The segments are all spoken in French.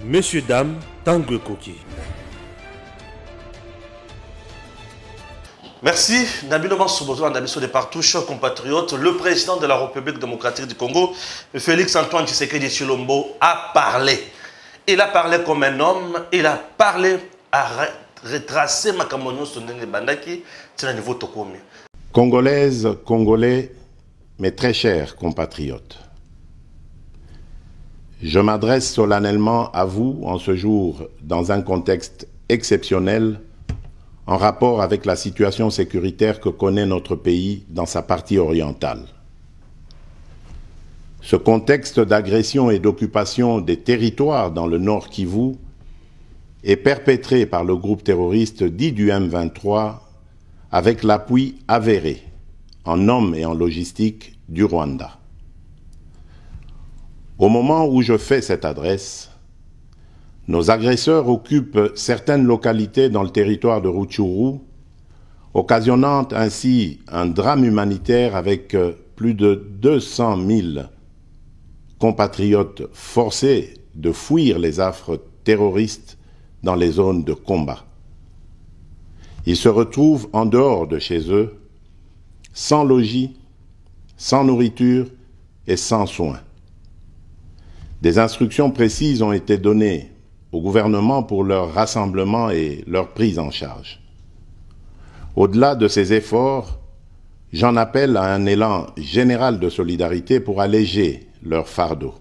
Messieurs, dames, Tanguy Koki. Merci, Nabilo Mansoubozo, Nabiso de partout, chers compatriotes. Le président de la République démocratique du Congo, Félix-Antoine Tshisekedi Tshilombo, a parlé. Il a parlé comme un homme, il a parlé à retracer Makamonyo Sondenge Bandaki, c'est le niveau Tokomi. Congolaises, Congolais, mes très chers compatriotes, je m'adresse solennellement à vous en ce jour dans un contexte exceptionnel en rapport avec la situation sécuritaire que connaît notre pays dans sa partie orientale. Ce contexte d'agression et d'occupation des territoires dans le Nord Kivu est perpétré par le groupe terroriste dit du M23 avec l'appui avéré en hommes et en logistique du Rwanda. Au moment où je fais cette adresse, nos agresseurs occupent certaines localités dans le territoire de Rutshuru, occasionnant ainsi un drame humanitaire avec plus de 200 000 compatriotes forcés de fuir les affres terroristes dans les zones de combat. Ils se retrouvent en dehors de chez eux, sans logis, sans nourriture et sans soins. Des instructions précises ont été données au gouvernement pour leur rassemblement et leur prise en charge. Au-delà de ces efforts, j'en appelle à un élan général de solidarité pour alléger leur fardeau.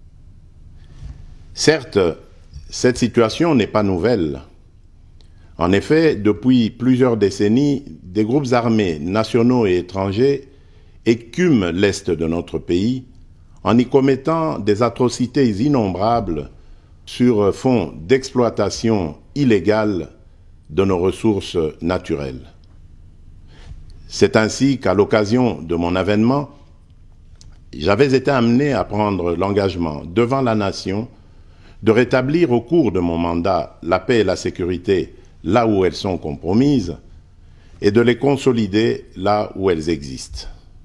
Certes, cette situation n'est pas nouvelle. En effet, depuis plusieurs décennies, des groupes armés nationaux et étrangers écument l'est de notre pays en y commettant des atrocités innombrables sur fond d'exploitation illégale de nos ressources naturelles. C'est ainsi qu'à l'occasion de mon avènement, j'avais été amené à prendre l'engagement devant la nation de rétablir au cours de mon mandat la paix et la sécurité là où elles sont compromises et de les consolider là où elles existent.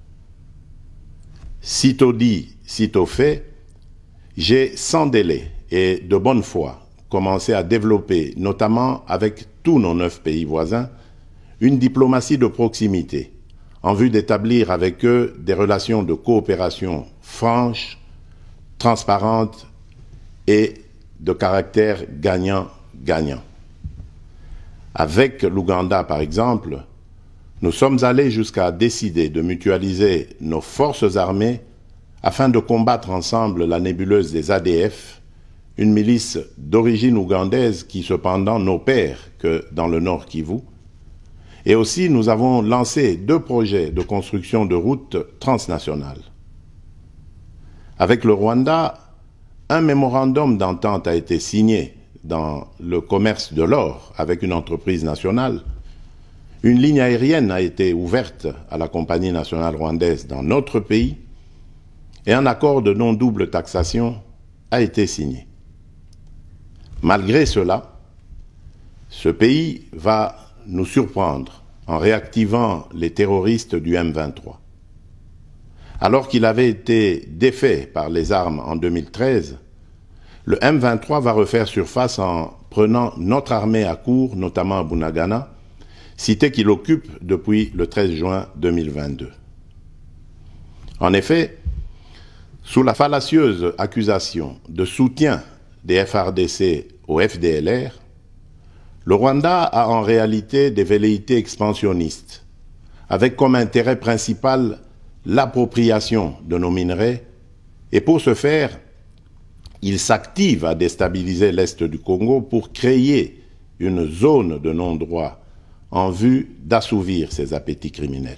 Sitôt dit, sitôt fait, j'ai sans délai et de bonne foi commencé à développer, notamment avec tous nos 9 pays voisins, une diplomatie de proximité en vue d'établir avec eux des relations de coopération franches, transparentes et de caractère gagnant-gagnant. Avec l'Ouganda, par exemple, nous sommes allés jusqu'à décider de mutualiser nos forces armées afin de combattre ensemble la nébuleuse des ADF, une milice d'origine ougandaise qui cependant n'opère que dans le Nord Kivu. Et aussi, nous avons lancé 2 projets de construction de routes transnationales. Avec le Rwanda, un mémorandum d'entente a été signé dans le commerce de l'or avec une entreprise nationale. Une ligne aérienne a été ouverte à la compagnie nationale rwandaise dans notre pays et un accord de non-double taxation a été signé. Malgré cela, ce pays va nous surprendre en réactivant les terroristes du M23. Alors qu'il avait été défait par les armes en 2013, le M23 va refaire surface en prenant notre armée à court, notamment à Bunagana, cité qu'il occupe depuis le 13 juin 2022. En effet, sous la fallacieuse accusation de soutien des FARDC au FDLR, le Rwanda a en réalité des velléités expansionnistes, avec comme intérêt principal l'appropriation de nos minerais, et pour ce faire, il s'active à déstabiliser l'Est du Congo pour créer une zone de non-droit en vue d'assouvir ses appétits criminels.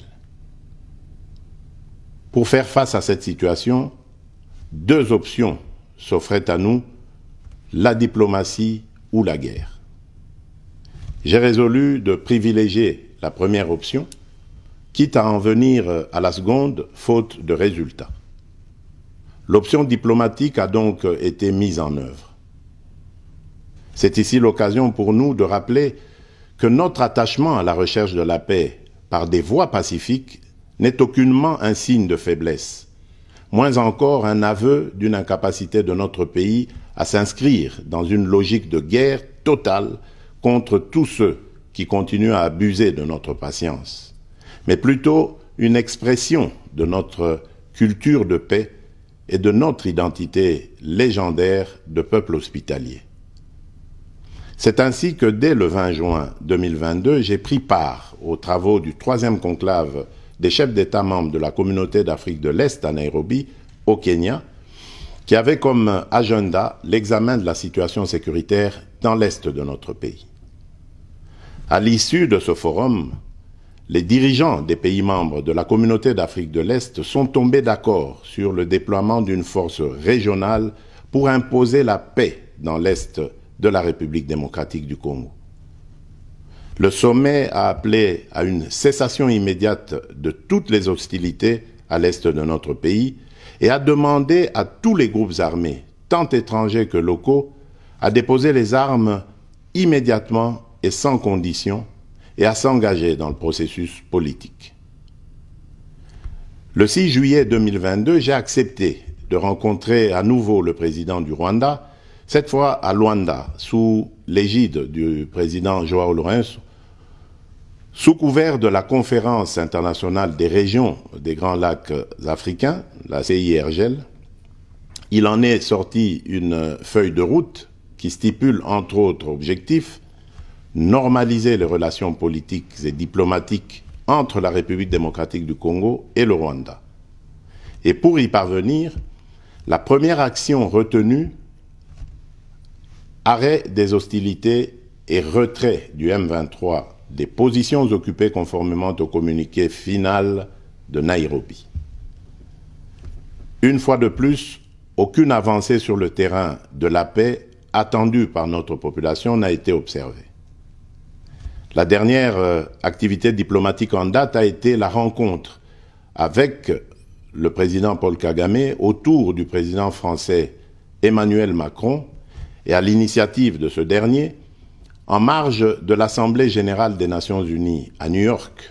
Pour faire face à cette situation, 2 options s'offraient à nous, la diplomatie ou la guerre. J'ai résolu de privilégier la première option, quitte à en venir à la seconde, faute de résultats. L'option diplomatique a donc été mise en œuvre. C'est ici l'occasion pour nous de rappeler que notre attachement à la recherche de la paix par des voies pacifiques n'est aucunement un signe de faiblesse, moins encore un aveu d'une incapacité de notre pays à s'inscrire dans une logique de guerre totale contre tous ceux qui continuent à abuser de notre patience, mais plutôt une expression de notre culture de paix et de notre identité légendaire de peuple hospitalier. C'est ainsi que dès le 20 juin 2022, j'ai pris part aux travaux du 3e conclave des chefs d'État membres de la Communauté d'Afrique de l'Est à Nairobi, au Kenya, qui avait comme agenda l'examen de la situation sécuritaire dans l'Est de notre pays. À l'issue de ce forum, les dirigeants des pays membres de la Communauté d'Afrique de l'Est sont tombés d'accord sur le déploiement d'une force régionale pour imposer la paix dans l'Est de la République démocratique du Congo. Le sommet a appelé à une cessation immédiate de toutes les hostilités à l'Est de notre pays et a demandé à tous les groupes armés, tant étrangers que locaux, à déposer les armes immédiatement et sans condition et à s'engager dans le processus politique. Le 6 juillet 2022, j'ai accepté de rencontrer à nouveau le président du Rwanda, cette fois à Luanda, sous l'égide du président Joao Lourenço, sous couvert de la Conférence internationale des régions des Grands Lacs africains, la CIRGL. Il en est sorti une feuille de route qui stipule entre autres objectifs normaliser les relations politiques et diplomatiques entre la République démocratique du Congo et le Rwanda. Et pour y parvenir, la première action retenue, arrêt des hostilités et retrait du M23 des positions occupées conformément au communiqué final de Nairobi. Une fois de plus, aucune avancée sur le terrain de la paix attendue par notre population n'a été observée. La dernière activité diplomatique en date a été la rencontre avec le président Paul Kagame autour du président français Emmanuel Macron et à l'initiative de ce dernier, en marge de l'Assemblée générale des Nations unies à New York.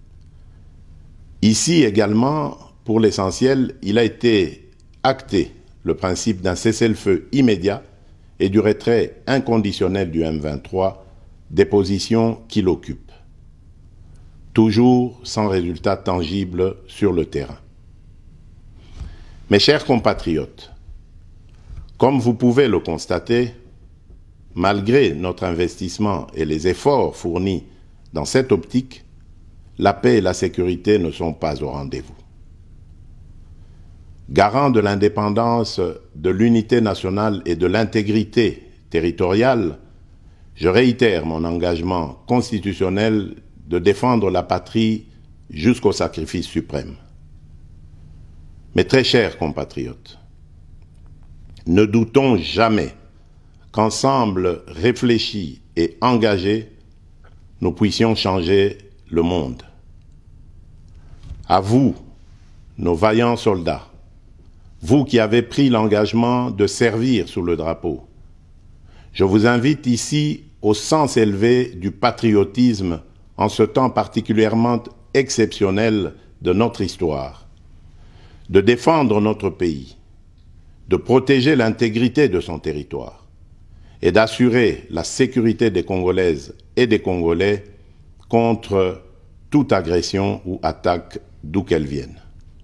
Ici également, pour l'essentiel, il a été acté le principe d'un cessez-le-feu immédiat et du retrait inconditionnel du M23 des positions qu'il occupe. Toujours sans résultat tangible sur le terrain. Mes chers compatriotes, comme vous pouvez le constater, malgré notre investissement et les efforts fournis dans cette optique, la paix et la sécurité ne sont pas au rendez-vous. Garant de l'indépendance, de l'unité nationale et de l'intégrité territoriale, je réitère mon engagement constitutionnel de défendre la patrie jusqu'au sacrifice suprême. Mes très chers compatriotes, ne doutons jamais qu'ensemble réfléchis et engagés, nous puissions changer le monde. À vous, nos vaillants soldats, vous qui avez pris l'engagement de servir sous le drapeau, je vous invite ici au sens élevé du patriotisme en ce temps particulièrement exceptionnel de notre histoire, de défendre notre pays, de protéger l'intégrité de son territoire et d'assurer la sécurité des Congolaises et des Congolais contre toute agression ou attaque d'où qu'elle vienne.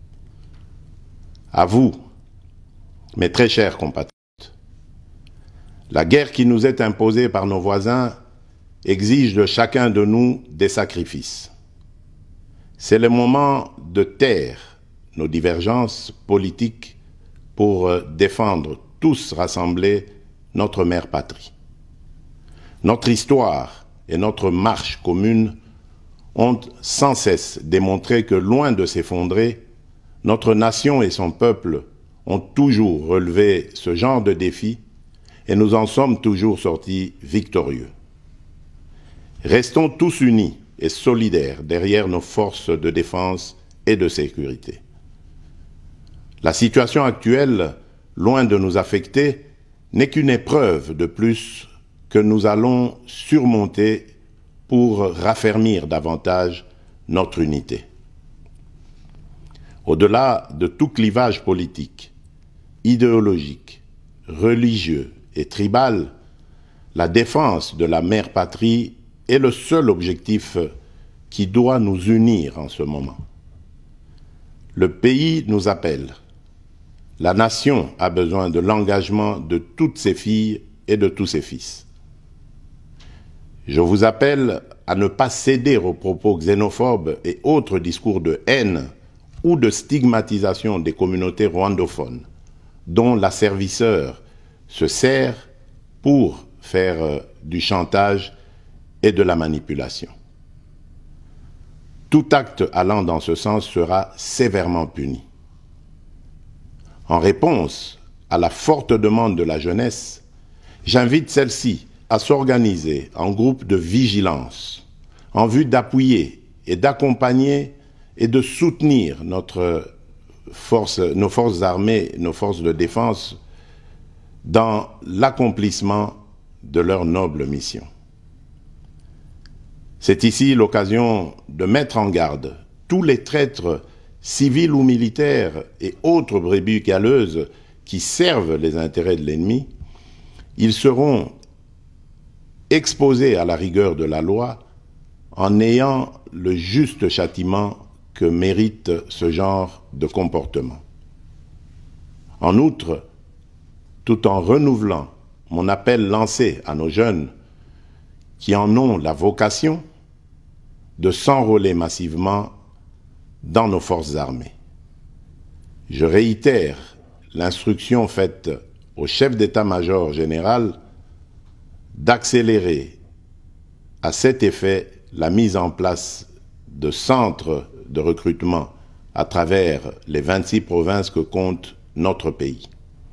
À vous, mes très chers compatriotes, la guerre qui nous est imposée par nos voisins exige de chacun de nous des sacrifices. C'est le moment de taire nos divergences politiques pour défendre tous rassemblés notre mère patrie. Notre histoire et notre marche commune ont sans cesse démontré que, loin de s'effondrer, notre nation et son peuple ont toujours relevé ce genre de défi et nous en sommes toujours sortis victorieux. Restons tous unis et solidaires derrière nos forces de défense et de sécurité. La situation actuelle, loin de nous affecter, n'est qu'une épreuve de plus que nous allons surmonter pour raffermir davantage notre unité. Au-delà de tout clivage politique, idéologique, religieux, et tribale, la défense de la mère patrie est le seul objectif qui doit nous unir en ce moment. Le pays nous appelle. La nation a besoin de l'engagement de toutes ses filles et de tous ses fils. Je vous appelle à ne pas céder aux propos xénophobes et autres discours de haine ou de stigmatisation des communautés rwandophones, dont l'asservisseur se sert pour faire du chantage et de la manipulation. Tout acte allant dans ce sens sera sévèrement puni. En réponse à la forte demande de la jeunesse, j'invite celle-ci à s'organiser en groupe de vigilance en vue d'appuyer et d'accompagner et de soutenir nos forces armées, nos forces de défense dans l'accomplissement de leur noble mission. C'est ici l'occasion de mettre en garde tous les traîtres civils ou militaires et autres brebis galeuses qui servent les intérêts de l'ennemi. Ils seront exposés à la rigueur de la loi en ayant le juste châtiment que mérite ce genre de comportement. En outre, tout en renouvelant mon appel lancé à nos jeunes qui en ont la vocation de s'enrôler massivement dans nos forces armées. Je réitère l'instruction faite au chef d'état-major général d'accélérer à cet effet la mise en place de centres de recrutement à travers les 26 provinces que compte notre pays.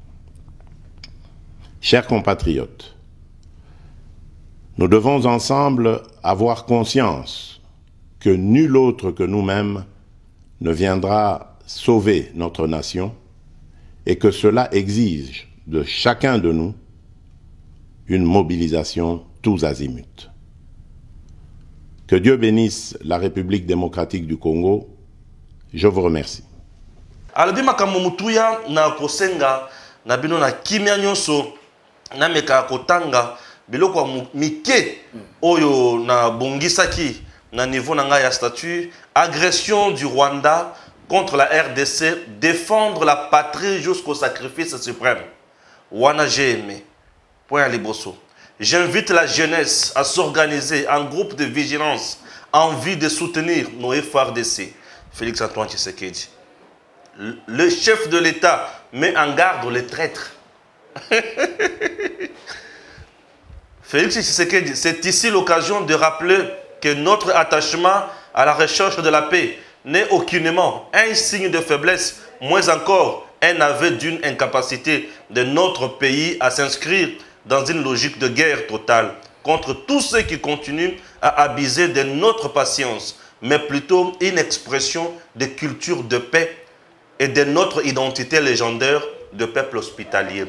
Chers compatriotes, nous devons ensemble avoir conscience que nul autre que nous-mêmes ne viendra sauver notre nation et que cela exige de chacun de nous une mobilisation tous azimuts. Que Dieu bénisse la République démocratique du Congo. Je vous remercie. Alobi makambo mutuya na kosenga na bino na kimia nyonso na meka kotanga biloko mike oyo na bongisaki na niveau na nga ya statut agression du Rwanda contre la RDC, défendre la patrie jusqu'au sacrifice suprême. Wana j'ai aimé. Point à Liboso. J'invite la jeunesse à s'organiser en groupe de vigilance en vue de soutenir nos FARDC. Félix Antoine Tshisekedi. Le chef de l'État met en garde les traîtres. Félix Tshisekedi, c'est ici l'occasion de rappeler que notre attachement à la recherche de la paix n'est aucunement un signe de faiblesse, moins encore un aveu d'une incapacité de notre pays à s'inscrire dans une logique de guerre totale contre tous ceux qui continuent à abuser de notre patience, mais plutôt une expression de culture de paix et de notre identité légendaire de peuple hospitalier.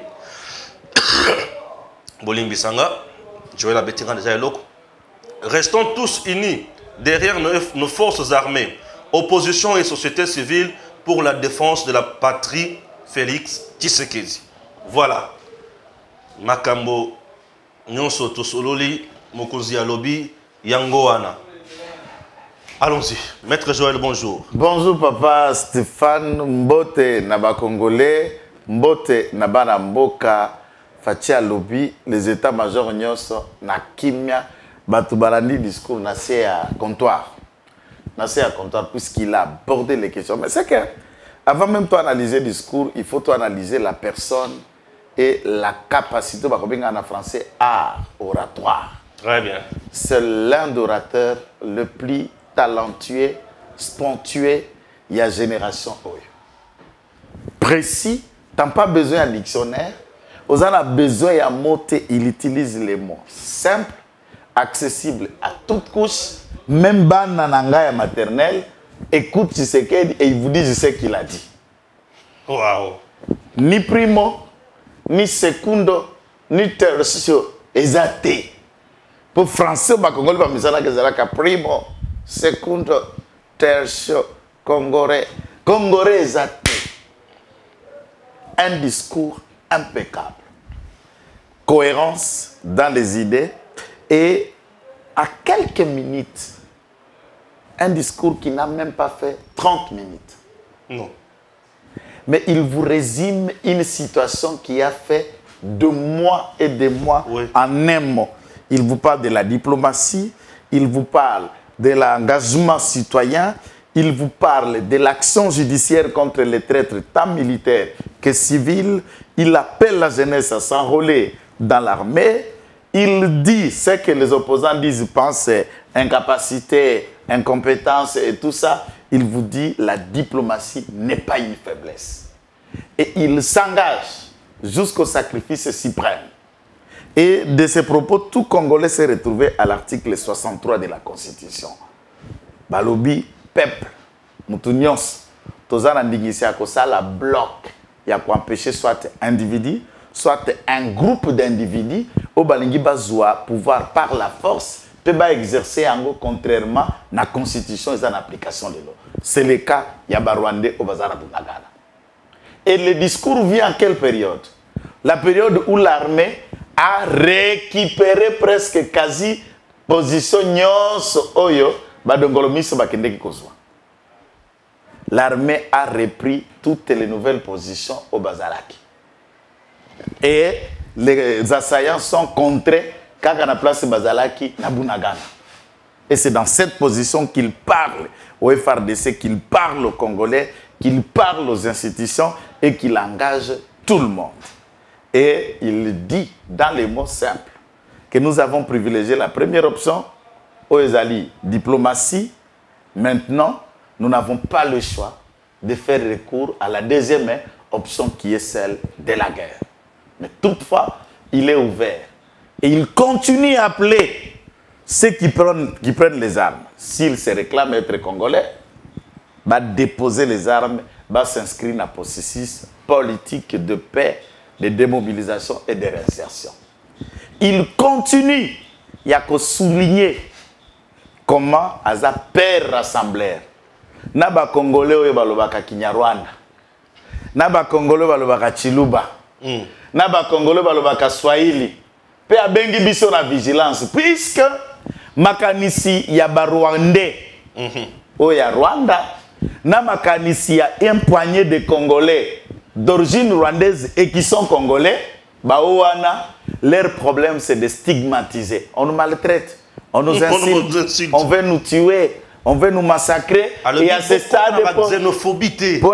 Bolimbisanga, Joël Abetinga déjà eloko. Restons tous unis derrière nos forces armées, opposition et société civile pour la défense de la patrie. Félix Tshisekedi. Voilà. Makambo nyonso tosololi mokonzi alobi yangoana. Allons-y. Maître Joël, bonjour. Bonjour papa Stéphane, mbote naba congolais, mbote naba na mboka, fatia lobi les états-majors nyonso na kimia batu balandi discours na à comptoir. Na à comptoir puisqu'il a abordé les questions. Mais c'est que avant même toi analyser le discours, il faut toi analyser la personne et la capacité, en français, art oratoire. Très bien. C'est l'un des orateurs le plus talentueux, spontané, il y a génération. Précis, tu n'as pas besoin d'un dictionnaire. Vous avez besoin d'un mot, il utilise les mots simples, accessibles à toute couche, même ban nananga maternelle. Écoute Tshisekedi et il vous dit je sais qu'il a dit. Waouh. Ni primo, ni secundo, ni tertio, exacté. Pour français, on va congolais pas misana que c'est primo, secundo, tertio, congolais, congolais exacté. Un discours impeccable. cohérence dans les idées et à quelques minutes, un discours qui n'a même pas fait 30 minutes. Non. Mais il vous résume une situation qui a fait de mois et de mois en un mot. Il vous parle de la diplomatie, il vous parle de l'engagement citoyen, il vous parle de l'action judiciaire contre les traîtres tant militaires que civils. Il appelle la jeunesse à s'enrôler dans l'armée. Il dit ce que les opposants disent, pensent, incapacité, incompétence et tout ça. Il vous dit la diplomatie n'est pas une faiblesse. Et il s'engage jusqu'au sacrifice suprême. Et de ces propos, tout Congolais s'est retrouvé à l'article 63 de la Constitution. Balobi, peuple, Moutounyons, Tozana Ndigisi la bloc, il y a pour empêcher soit individu, soit un groupe d'individus, au Balingi Bazoua, pouvoir par la force, peut pas exercer en gros contrairement à la Constitution et à l'application de l'eau. C'est le cas, il y a Barwandé au Bazar Bunagana. Et le discours vient en quelle période? La période où l'armée a récupéré presque quasi position nyos oyo badongolomiso bakendeki kozwa. L'armée a repris toutes les nouvelles positions au Bazalaki. Et les assaillants sont contrés quand on a placé Bazalaki na Bunagana. Et c'est dans cette position qu'il parle au FRDC, qu'il parle aux Congolais, qu'il parle aux institutions et qu'il engage tout le monde. Et il dit dans les mots simples que nous avons privilégié la première option, Oezali, diplomatie. Maintenant, nous n'avons pas le choix de faire recours à la deuxième option qui est celle de la guerre. Mais toutefois, il est ouvert. Et il continue à appeler ceux qui prennent les armes. S'ils se réclament être congolais, va déposer les armes, va s'inscrire dans le processus politique de paix, de démobilisation et de réinsertion. Il continue, il y a qu'à souligner comment Aza père rassembleur. Naba Congolais oyo balobaka Kinyarwanda. Naba Congolais balobaka Chiluba. Naba Congolais balobaka Swahili. Pe abengi biso na vigilance puisque makanisi ya Barwandais oya Rwanda na makanisi ya un poignée de Congolais d'origine rwandaise et qui sont congolais, baouana, leur problème c'est de stigmatiser. On nous maltraite, on nous insulte, on veut nous tuer, on veut nous massacrer. Alors, et à ce stade, pour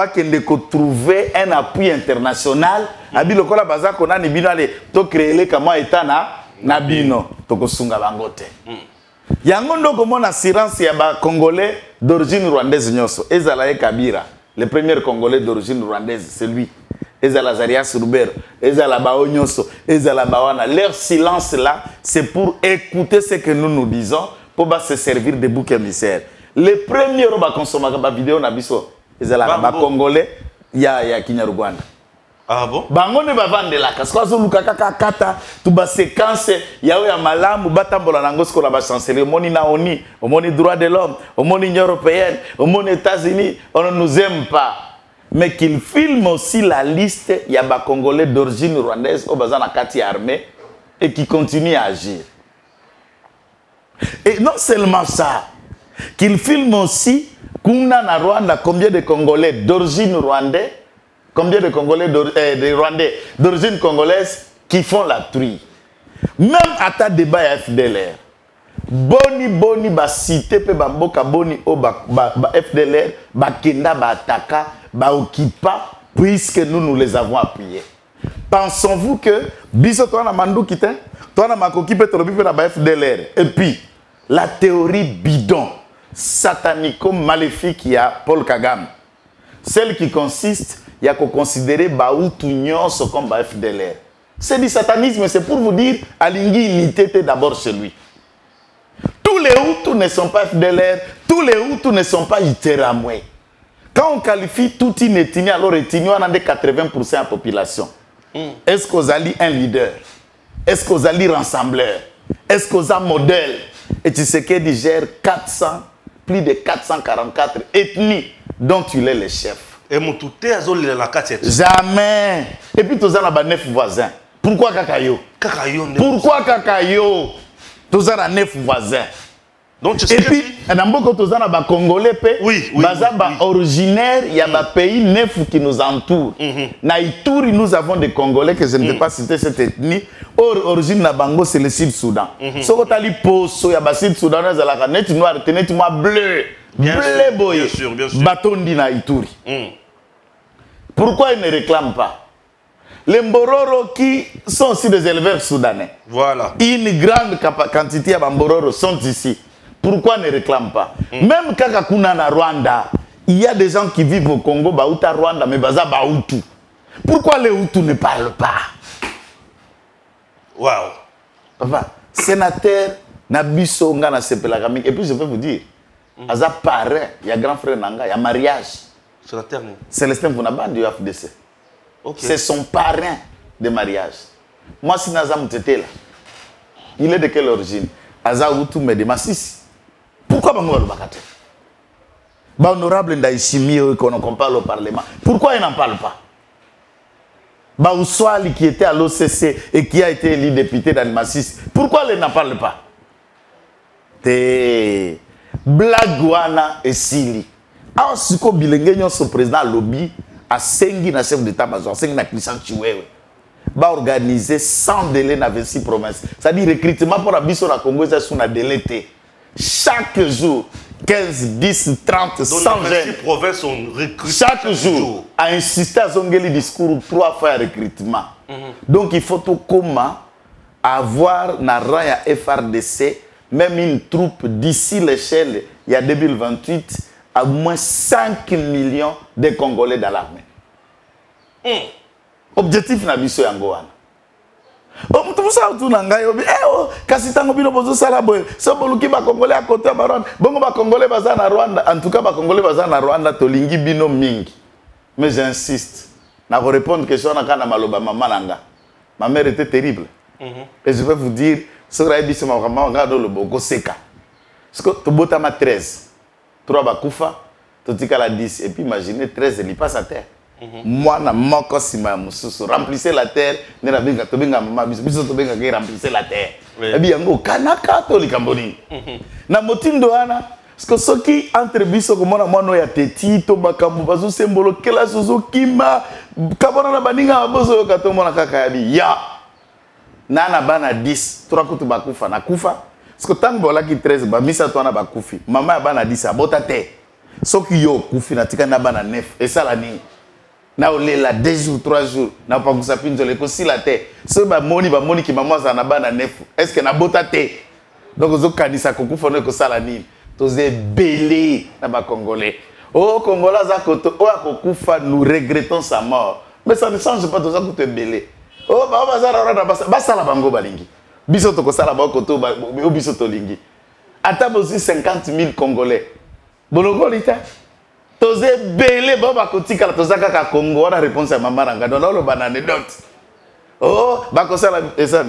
trouver un appui international, abilo kola baza kona ni bino ale to créer le kama etana na bino to kosunga bangote. Yango ndoko mona assurance ya ba congolais d'origine rwandaise nyoso ezala Kabila. Le premier Congolais d'origine rwandaise, c'est lui. Ezala Zarias Rubert, Ezala Baonyoso, Ezala Bawana. Leur silence là, c'est pour écouter ce que nous disons, pour se servir de bouc émissaire. Les premiers consommer la vidéo na biso, Ezala Congolais, ya Kinyarwanda. Ah bon? Bango ne ba vendre la parce que luka kata tu ba séquence yawe ya malamu batambola nango skola ba chanceler moni na oni omoni droit de l'homme omoni Union européenne omoni États-Unis on ne nous aime pas mais qu'il filme aussi la liste ya ba congolais d'origine rwandaise au bazana kati armée et qui continue à agir. Et non seulement ça, qu'il filme aussi kuna na Rwanda combien de congolais d'origine rwandaise. Combien de Congolais de Rwandais d'origine congolaise qui font la truie. Même à ta débat à FDLR. Boni ba cité pe ba mboka boni o ba FDLR ba kenda ba ataka ba okipa puisque nous les avons appuyés. Pensons-vous que biso to na mandu kite to na makoki pe tolobi pe na ba FDLR et puis la théorie bidon satanico maléfique il y a Paul Kagame, celle qui consiste il y a qu'à considérer Baoutou Nyonso comme FDLR. C'est du satanisme, c'est pour vous dire, Alingi unité d'abord celui. Tous les Hutus ne sont pas FDLR, tous les Hutus ne sont pas Iteramwe. Quand on qualifie toute une ethnie, alors ethnie, on a des 80% de la population. Est-ce qu'on a un leader? Est-ce qu'on a un rassembleur? Est-ce qu'on a un modèle? Et tu sais qu'il gère plus de 444 ethnies dont il est le chef. Et mon tout est la carte. Jamais. Et puis, tu as 9 voisins. Pourquoi Kakayo? Pourquoi Kakayo? Tous en 9 voisins. Donc, et puis, tous en Congolais, originaire, il y a des pays 9 qui nous entourent. Na Ituri, nous avons des Congolais que je ne vais pas citer cette ethnie. Origine na Bango, c'est le Sud-Soudan. Si vous avez poso, il y a le Sud-Soudan, il y a net noir, net bleu. Bleu boy. Bien sûr, bien sûr. Batondi na Ituri. Pourquoi ils ne réclament pas? Les Mbororo qui sont aussi des éleveurs soudanais. Voilà. Une grande quantité de Mbororo sont ici. Pourquoi ne réclament pas? Même Kakakuna na Rwanda, il y a des gens qui vivent au Congo, Baouta Rwanda, mais Baza Baoutou. Pourquoi les Hutus ne parlent pas? Waouh. Enfin, sénateur Nabiso Ngana Sepelagami. Et puis je vais vous dire, Aza parrain, il y a grand frère Nanga, il y a mariage. Sénateur Célestin Founaba du FDC. Okay. C'est son parrain de mariage. Moi, si Nazam Tete là, il est de quelle origine? Aza Hutu mais de Massissi. Pourquoi Bango le Bakate? Honorable Ndaïchimi qu'on parle au Parlement. Pourquoi il n'en parle pas? Ouswali qui était à l'OCC et qui a été élu député dans le Massissi. Pourquoi il n'en parle pas? Te Blagouana et Sili. Alors, si vous avez ce président lobby à Sengi, na chef d'état-major, Sengi na Christian Chiwewe, va organiser sans délai dans 26 provinces. C'est-à-dire recrutement pour la Bisso la Congo, c'est sous la délai. Chaque jour, 15, 10, 30, 100 jeunes. Provinces sont recrutés chaque jour, à insister à Zongeli discours 3 fois à recrutement. Donc il faut tout comment avoir na rang à FRDC, même une troupe d'ici l'échelle, il y a 2028, à moins 5 millions de Congolais dans l'armée. Objectif na biso yango wana. Tout ça autour nangai obi kasi tango bino bozo sala boy. So boluki ba Congolais à côté ba Rwanda. Bongo ba Congolais baza na Rwanda. En tout cas ba Congolais baza na Rwanda tolingi bino mingi. Mais j'insiste. Na ko répondre question na kana maloba maman nanga. Ma mère était terrible. Et je vais vous dire ce que biso ma maman ngado le boko seka. Parce que to botama 13. 3 ba kufa, to tika la 10 et puis imaginez 13 il passe à terre. Moi, na moko sima mususu remplissez la terre, ne na benga to benga mama biso to benga ke remplissez la terre. Et bien yango kanaka to likamboni. Na motindo wana parce que ceux qui entre biso ko mona mwana ya teti to makambo bazo symbolo kela sozo kima kabona na baninga bazo yo kato mona kaka ya bi ya. Nana bana 10, 3 kutu bakufa na kufa. Parce que tant que bola ki 13 ba misa to na bakufi. Mama ya bana 10 abota te. Soki yo kufi na tika na bana 9 et ça la ni. Na olela 2 jours 3 jours na pa kusapinzo le ko si la te. So ba moni ki maman za na bana 9. Est-ce que na bota te? Donc zo kanisa ko kufa no ko sala ni. Toze belé na ba Congolais. Oh Congolais za ko to o akokufa nous regrettons sa mort. Mais ça ne change pas toza ko te belé. Oh ba za rara ba sala bango balingi. Biso to ko sala ba ko to ba biso to lingi. Ata bosi 50 000 Congolais. Boloko lita. Toze belé baba kotika la tozaka ka Congo na réponse à maman ranga dans le ban anecdote. Oh ba ko sala esan.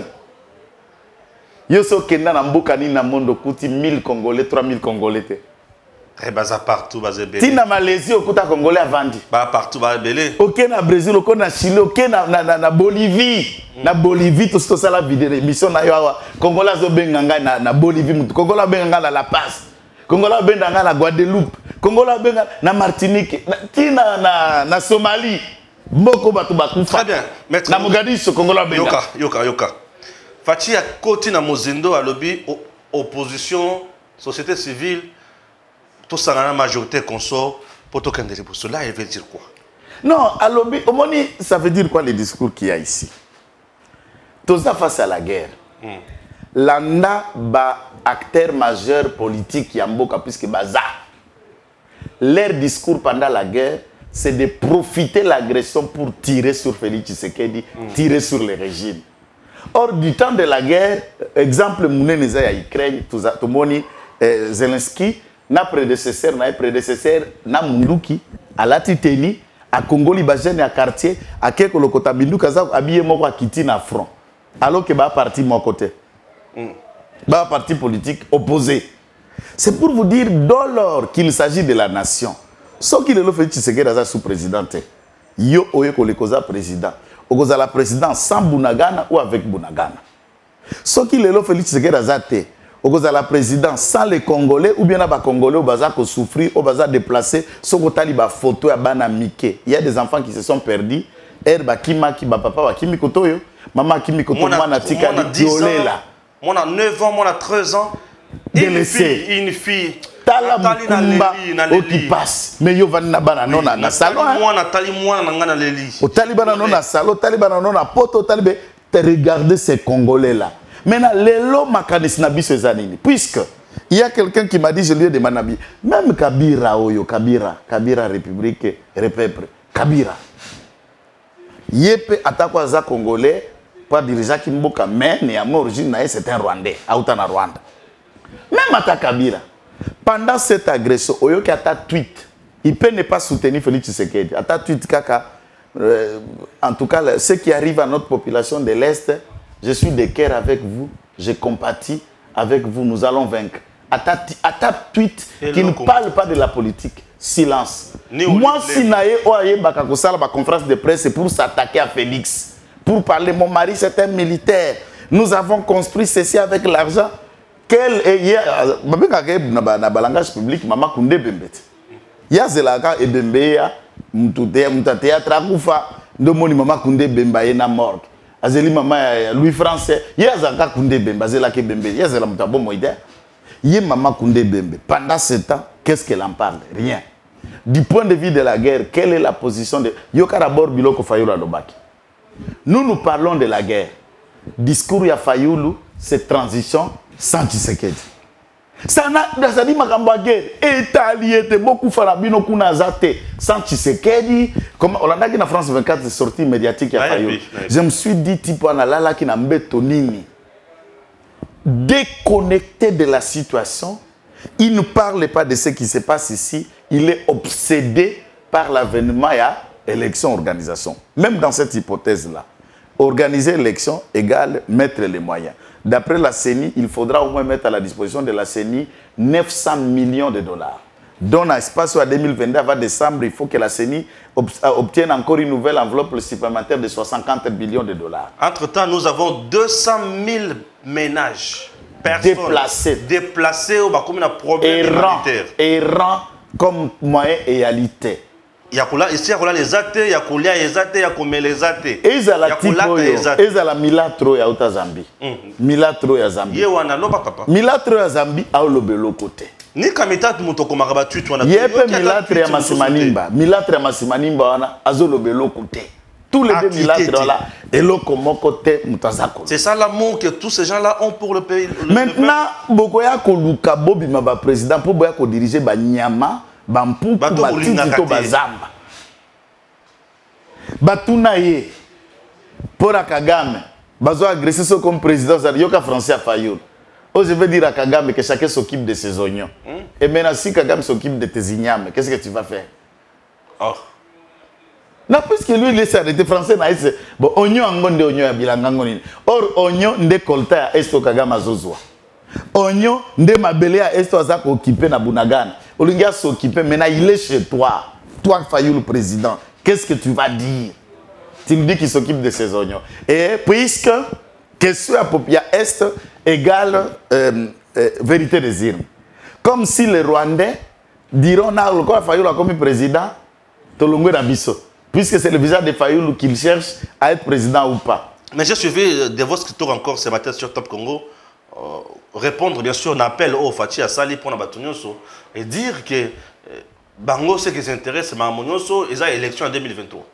Yo so kenda na mboka ni na mondo kuti 1000 Congolais 3000 Congolais te. Eh baza partout baza belé. Tina Malaisie okuta Congolais avandi. Ba partout ba belé. OK na Brésil, OK na Chili, OK na Bolivie. Na Bolivie to sala vidéo émission na yo awa. Congolais zo benganga na Bolivie, Congolais benganga na La Paz. Congolais benganga na Guadeloupe. Congolais benganga na Martinique. Tina na Somalie. Mboko batu bakufa. Très bien. Maître na Mogadiscio Congolais benganga. Yoka. Fachi a côté na Mozindo à lobby opposition société civile tout ça la majorité consort pour tout candidats pour cela il veut dire quoi? Non, à lobby omoni ça veut dire quoi les discours qu'il y a ici? Tout ça face à la guerre. Landa ba acteur majeur politique yamboka puisque baza leur discours pendant la guerre c'est de profiter de l'agression pour tirer sur Félix Tshisekedi, tirer sur le régime. Or, du temps de la guerre, exemple, Mouneneza ya Ukraine, Tomoni, Zelensky, na prédécesseur, na Munduki, à la Titeni, à Congo Libagène, à quartier, à Keko Lokota Binduka, habillé moko à Kiti na front. Alors que ba parti mon côté. Ba parti politique opposé. C'est pour vous dire, dès lors qu'il s'agit de la nation, ce qu'il est le fait Tshisekedi sous-président, yo oye ko le koza président. okozala président sans Bunagana ou avec Bunagana. Ce qui est là, Félix Tshisekedi Azate, okozala président sans les Congolais ou bien les Congolais au bazar ko souffrir, au bazar déplacé, ce ko taliba photo ya bana Mickey. Il y a des enfants qui se sont perdus. Ba kima ki ba papa ba kimi kotoyo, maman kimi kotoyo na tika diolé là. Moi a 9 ans, moi a 13 ans. Une fille. Tala mukumba qui passe. Mais yo van na bana nona na salon. Moi Nathalie moi na ngana leli. Au talibana nona salon, talibana nona poto talibé. Regardez ces Congolais là. Maintenant, l'élo makanis na biso zanini. Puisque il y a quelqu'un qui m'a dit, je lui ai demandé, même Kabira Oyo, Kabira République, Repeuple, Kabira. Yépe atakwa za Congolais, pas dirigeant Kimboka, mais néanmoins origine c'est un Rwandais, Autana Rwanda. Même à Kabira, pendant cette agression, Oyo qui a ta tweet, il peut ne pas soutenir Félix Tshisekedi. À ta tweet kaka. En tout cas, ce qui arrive à notre population de l'Est, je suis de cœur avec vous, je compatis avec vous, nous allons vaincre. À ta tweet qui ne parle pas de la politique, silence. Moi, si naïe oye bakakosala ba conférence de presse, c'est pour s'attaquer à Félix, pour parler. Mon mari, c'est un militaire. Nous avons construit ceci avec l'argent. Quel est hier, na balangage public, maman Koundé Bembet. Ya zelaka et Bembeya. Théâtre akufa ndo moni mama Koundé Bemba na morgue azeli mama Louis Français yazaka Koundé Bemba zela ke Bembe yazela mutabo moide ye mama Koundé Bembe pendant ce temps qu'est-ce qu'elle en parle? Rien. Du point de vue de la guerre, quelle est la position de Yokarabor Biloko Fayulu Lobaki? Nous parlons de la guerre. Discours ya Fayulu, c'est transition sans Tshisekedi. Ça n'a dit ma guerre. Italie était beaucoup farabino kuna zate sans Tshisekedi. Comme on a dit en France 24 c'est sorti médiatique ya Fayulu. Je me suis dit tipo na lala ki na mbeto nini. Déconnecté de la situation, il ne parle pas de ce qui se passe ici, il est obsédé par l'avènement à élection organisation. Même dans cette hypothèse là, organiser l'élection égale mettre les moyens. D'après la CENI, il faudra au moins mettre à la disposition de la CENI 900 millions de dollars. Dans l'espace à 2022, avant décembre, il faut que la CENI obtienne encore une nouvelle enveloppe supplémentaire de 50 millions de dollars. Entre-temps, nous avons 200 000 ménages déplacés comme un problème humanitaire. Errant comme moyen et réalité. Il y a ici les athées, il y a les athées, il y a les athées. Et il y a la milatro ya uta Zambie. Milatro ya Zambie. Yewana loba papa. Milatro ya Zambie a lobelo côté. Ni kamita mutoko makaba tweet wana. Yepe milatre ya Masimanimba. Milatre ya Masimanimba wana azo lobelo côté. Tous les deux milatre là et lokomoko te mutazako. C'est ça l'amour que tous ces gens-là ont pour le pays. Maintenant, bokoya ko luka bobi maba président pour boya ko diriger ba nyama. Bampu to bazamba batuna ye pour Kagame bazo agresser ce comme président yoka français à Fayulu. Oh, je veux dire à Kagame que chacun s'occupe de ses oignons. Et maintenant si Kagame s'occupe de tes ignames, qu'est-ce que tu vas faire? Oh. Non, puisque lui il est arrêté français na ese bon oignon ngonde oignon ya bilanga ngoni. Or oignon nde kolta ya esto Kagame azozwa. Oignon nde mabele ya esto azako occupé na Bunagana. Olinga s'occuper, maintenant il est chez toi. Toi, Fayulu, le président. Qu'est-ce que tu vas dire? Tu me dis qu'il s'occupe de ses oignons. Et puisque question à Popia Est égale vérité des urnes. Comme si les Rwandais diront, quand Fayulu a comme président, Tolongwe Nabiso. Puisque c'est le visage de Fayulu qu'il cherche à être président ou pas. Mais j'ai suivi de vos scriptures encore ce matin sur Top Congo. Répondre bien sûr un appel au Fati à Sali pour Nabatunyoso et dire que Bango ce qui s'intéresse c'est Mamonyoso et ça élection en 2023.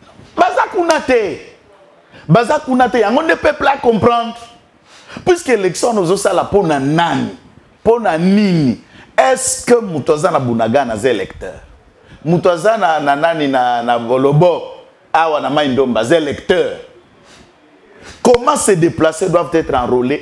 Bazakunate, on ne peut pas comprendre. Puisque l'élection nous a ça pour nani, pour nini. Est-ce que Moutoza na Bunagana est électeur? Moutoza na nani na Volobo, awa na Maindomba est électeur. Comment se déplacer doivent être enrôlés?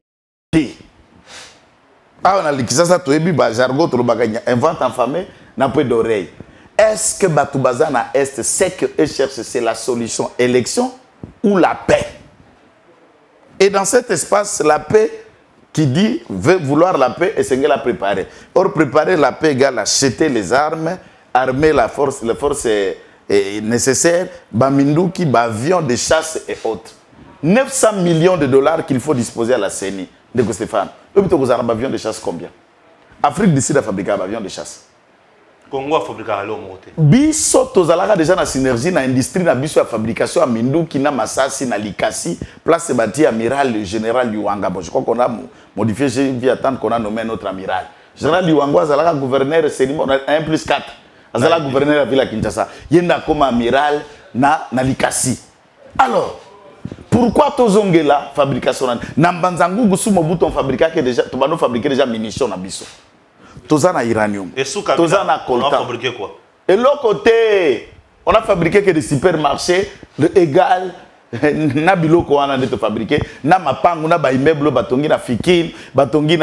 Ah, on a dit que ça, jargon, invente en famille, n'a pas d'oreille. Est-ce que Batoubaza na Est, c'est que cherche, c'est la solution élection ou la paix? Et dans cet espace, la paix qui dit veut vouloir la paix et c'est la préparer. Or, préparer la paix égale acheter les armes, armer les forces nécessaires, Baminduki, avions de chasse et autres. 900 millions de dollars qu'il faut disposer à la CENI. De Stéphane. Vous avez un avion de chasse combien? Afrique du Sud a fabriqué un avion de chasse. Congo a fabriqué un avion. Biso tozalaka déjà na synergie na industrie na biso ya fabrication à Minduki na Masasi na Likasi place bâti amiral le général Liwanga. Bon, je crois qu'on a modifié, j'ai vu attendre qu'on a nommé notre amiral. Général Liwanga azalaka gouverneur cérémonie 1+4. Azalaka gouverneur de la ville Kinshasa. Yenda comme amiral na Likasi. Alors, pourquoi tozongela fabrication na Mbanzangu gusu Mobutu on fabriquait déjà tobano fabriquer déjà munitions na biso. Toza na uranium. Et sous Kabila, on a fabriqué quoi? Et l'autre côté, on a fabriqué que des supermarchés, le égal, na biloko wana de fabriquer, na mapangu na ba immeuble batongi na fikine, batongi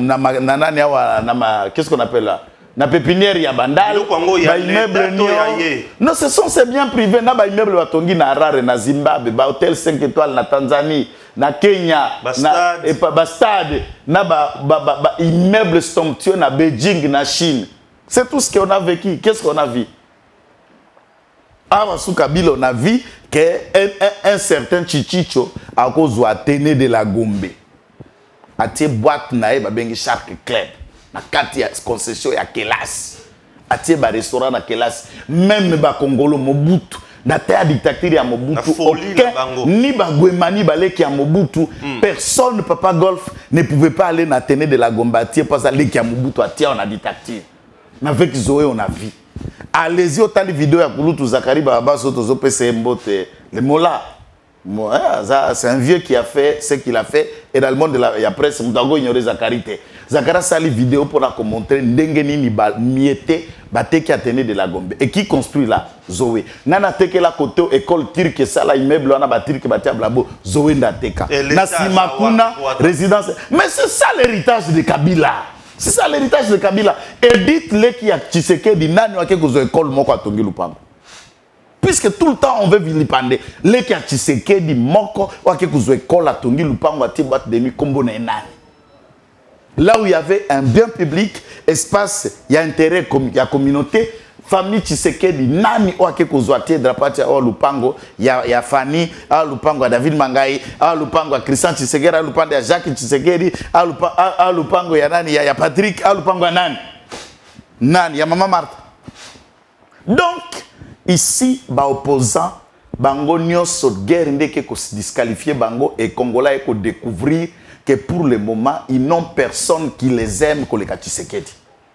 na qu'est-ce qu'on appelle là? Na pépinière ya bandal, ba immeuble non, ce sont ces biens privés, na ba immeuble batongi na Harare na Zimbabwe, ba hôtel 5 étoiles na Tanzanie. Na Kenya, Bastade, na immeuble somptueux na Beijing, na Chine. C'est tout ce qu'on a vécu. Qu'est-ce qu'on a vu? Avant sous Kabila, on a vu qu'un certain Chichicho a cause de Athénée de la Gombe. A tie boîte na ba bengi Shark Club. Na kati ya concession ya Kelas. A tie ba restaurant na Kelas. Même ba Congolo Mobutu. Na terre dictature ya Mobutu, ni Bagwemani baleki ya Mobutu, personne, Papa Golf, ne pouvait pas aller na Téné de la Gombatier parce que leki ya Mobutu a na dictature. Mais avec Zoé, on a vu. Allez-y, autant de vidéos ya Kouloutou Zakari Baba Sotozo PC Mbote, le Mola. C'est un vieux qui a fait ce qu'il a fait. Et dans le monde de la presse, Moutango ignorait Zakari. Zakara sali vidéo pour la montrer Ndengeni ni miete bate qui a tenu de la Gombe. Et qui construit là? Zoé. Nana teke la côté école turque ça la immeuble on a bâti que bâti à Blabo. Zoé ndateka. Nasimakuna résidence. Mais c'est ça l'héritage de Kabila. C'est ça l'héritage de Kabila. Et dites-le qui a Tshisekedi nani wake kuzo école moko atongi lupango. Puisque tout le temps on veut vilipender. Les qui a Tshisekedi moko wake kuzo école atongi lupango ati boîte de nuit kombo na nani. Là où il y avait un bien public, espace, il y a intérêt, il y a communauté, famille Tshisekedi, nani oake kozwate drapati ya Lupango, il y a Fanny, à Lupango, à David Mangai, à Lupango, à Christian Tshisekedi, à Lupango, à Jacques Tshisekedi, à Lupango, il y a Nani, il y a Patrick, à Lupango, à Nani. Nani, il y a Maman Martha. Donc, ici, ba opposant, bango nyonso guerre ndeke ko disqualifier bango et Congolais ko découvrir que pour le moment, ils n'ont personne qui les aime que les Tshisekedi.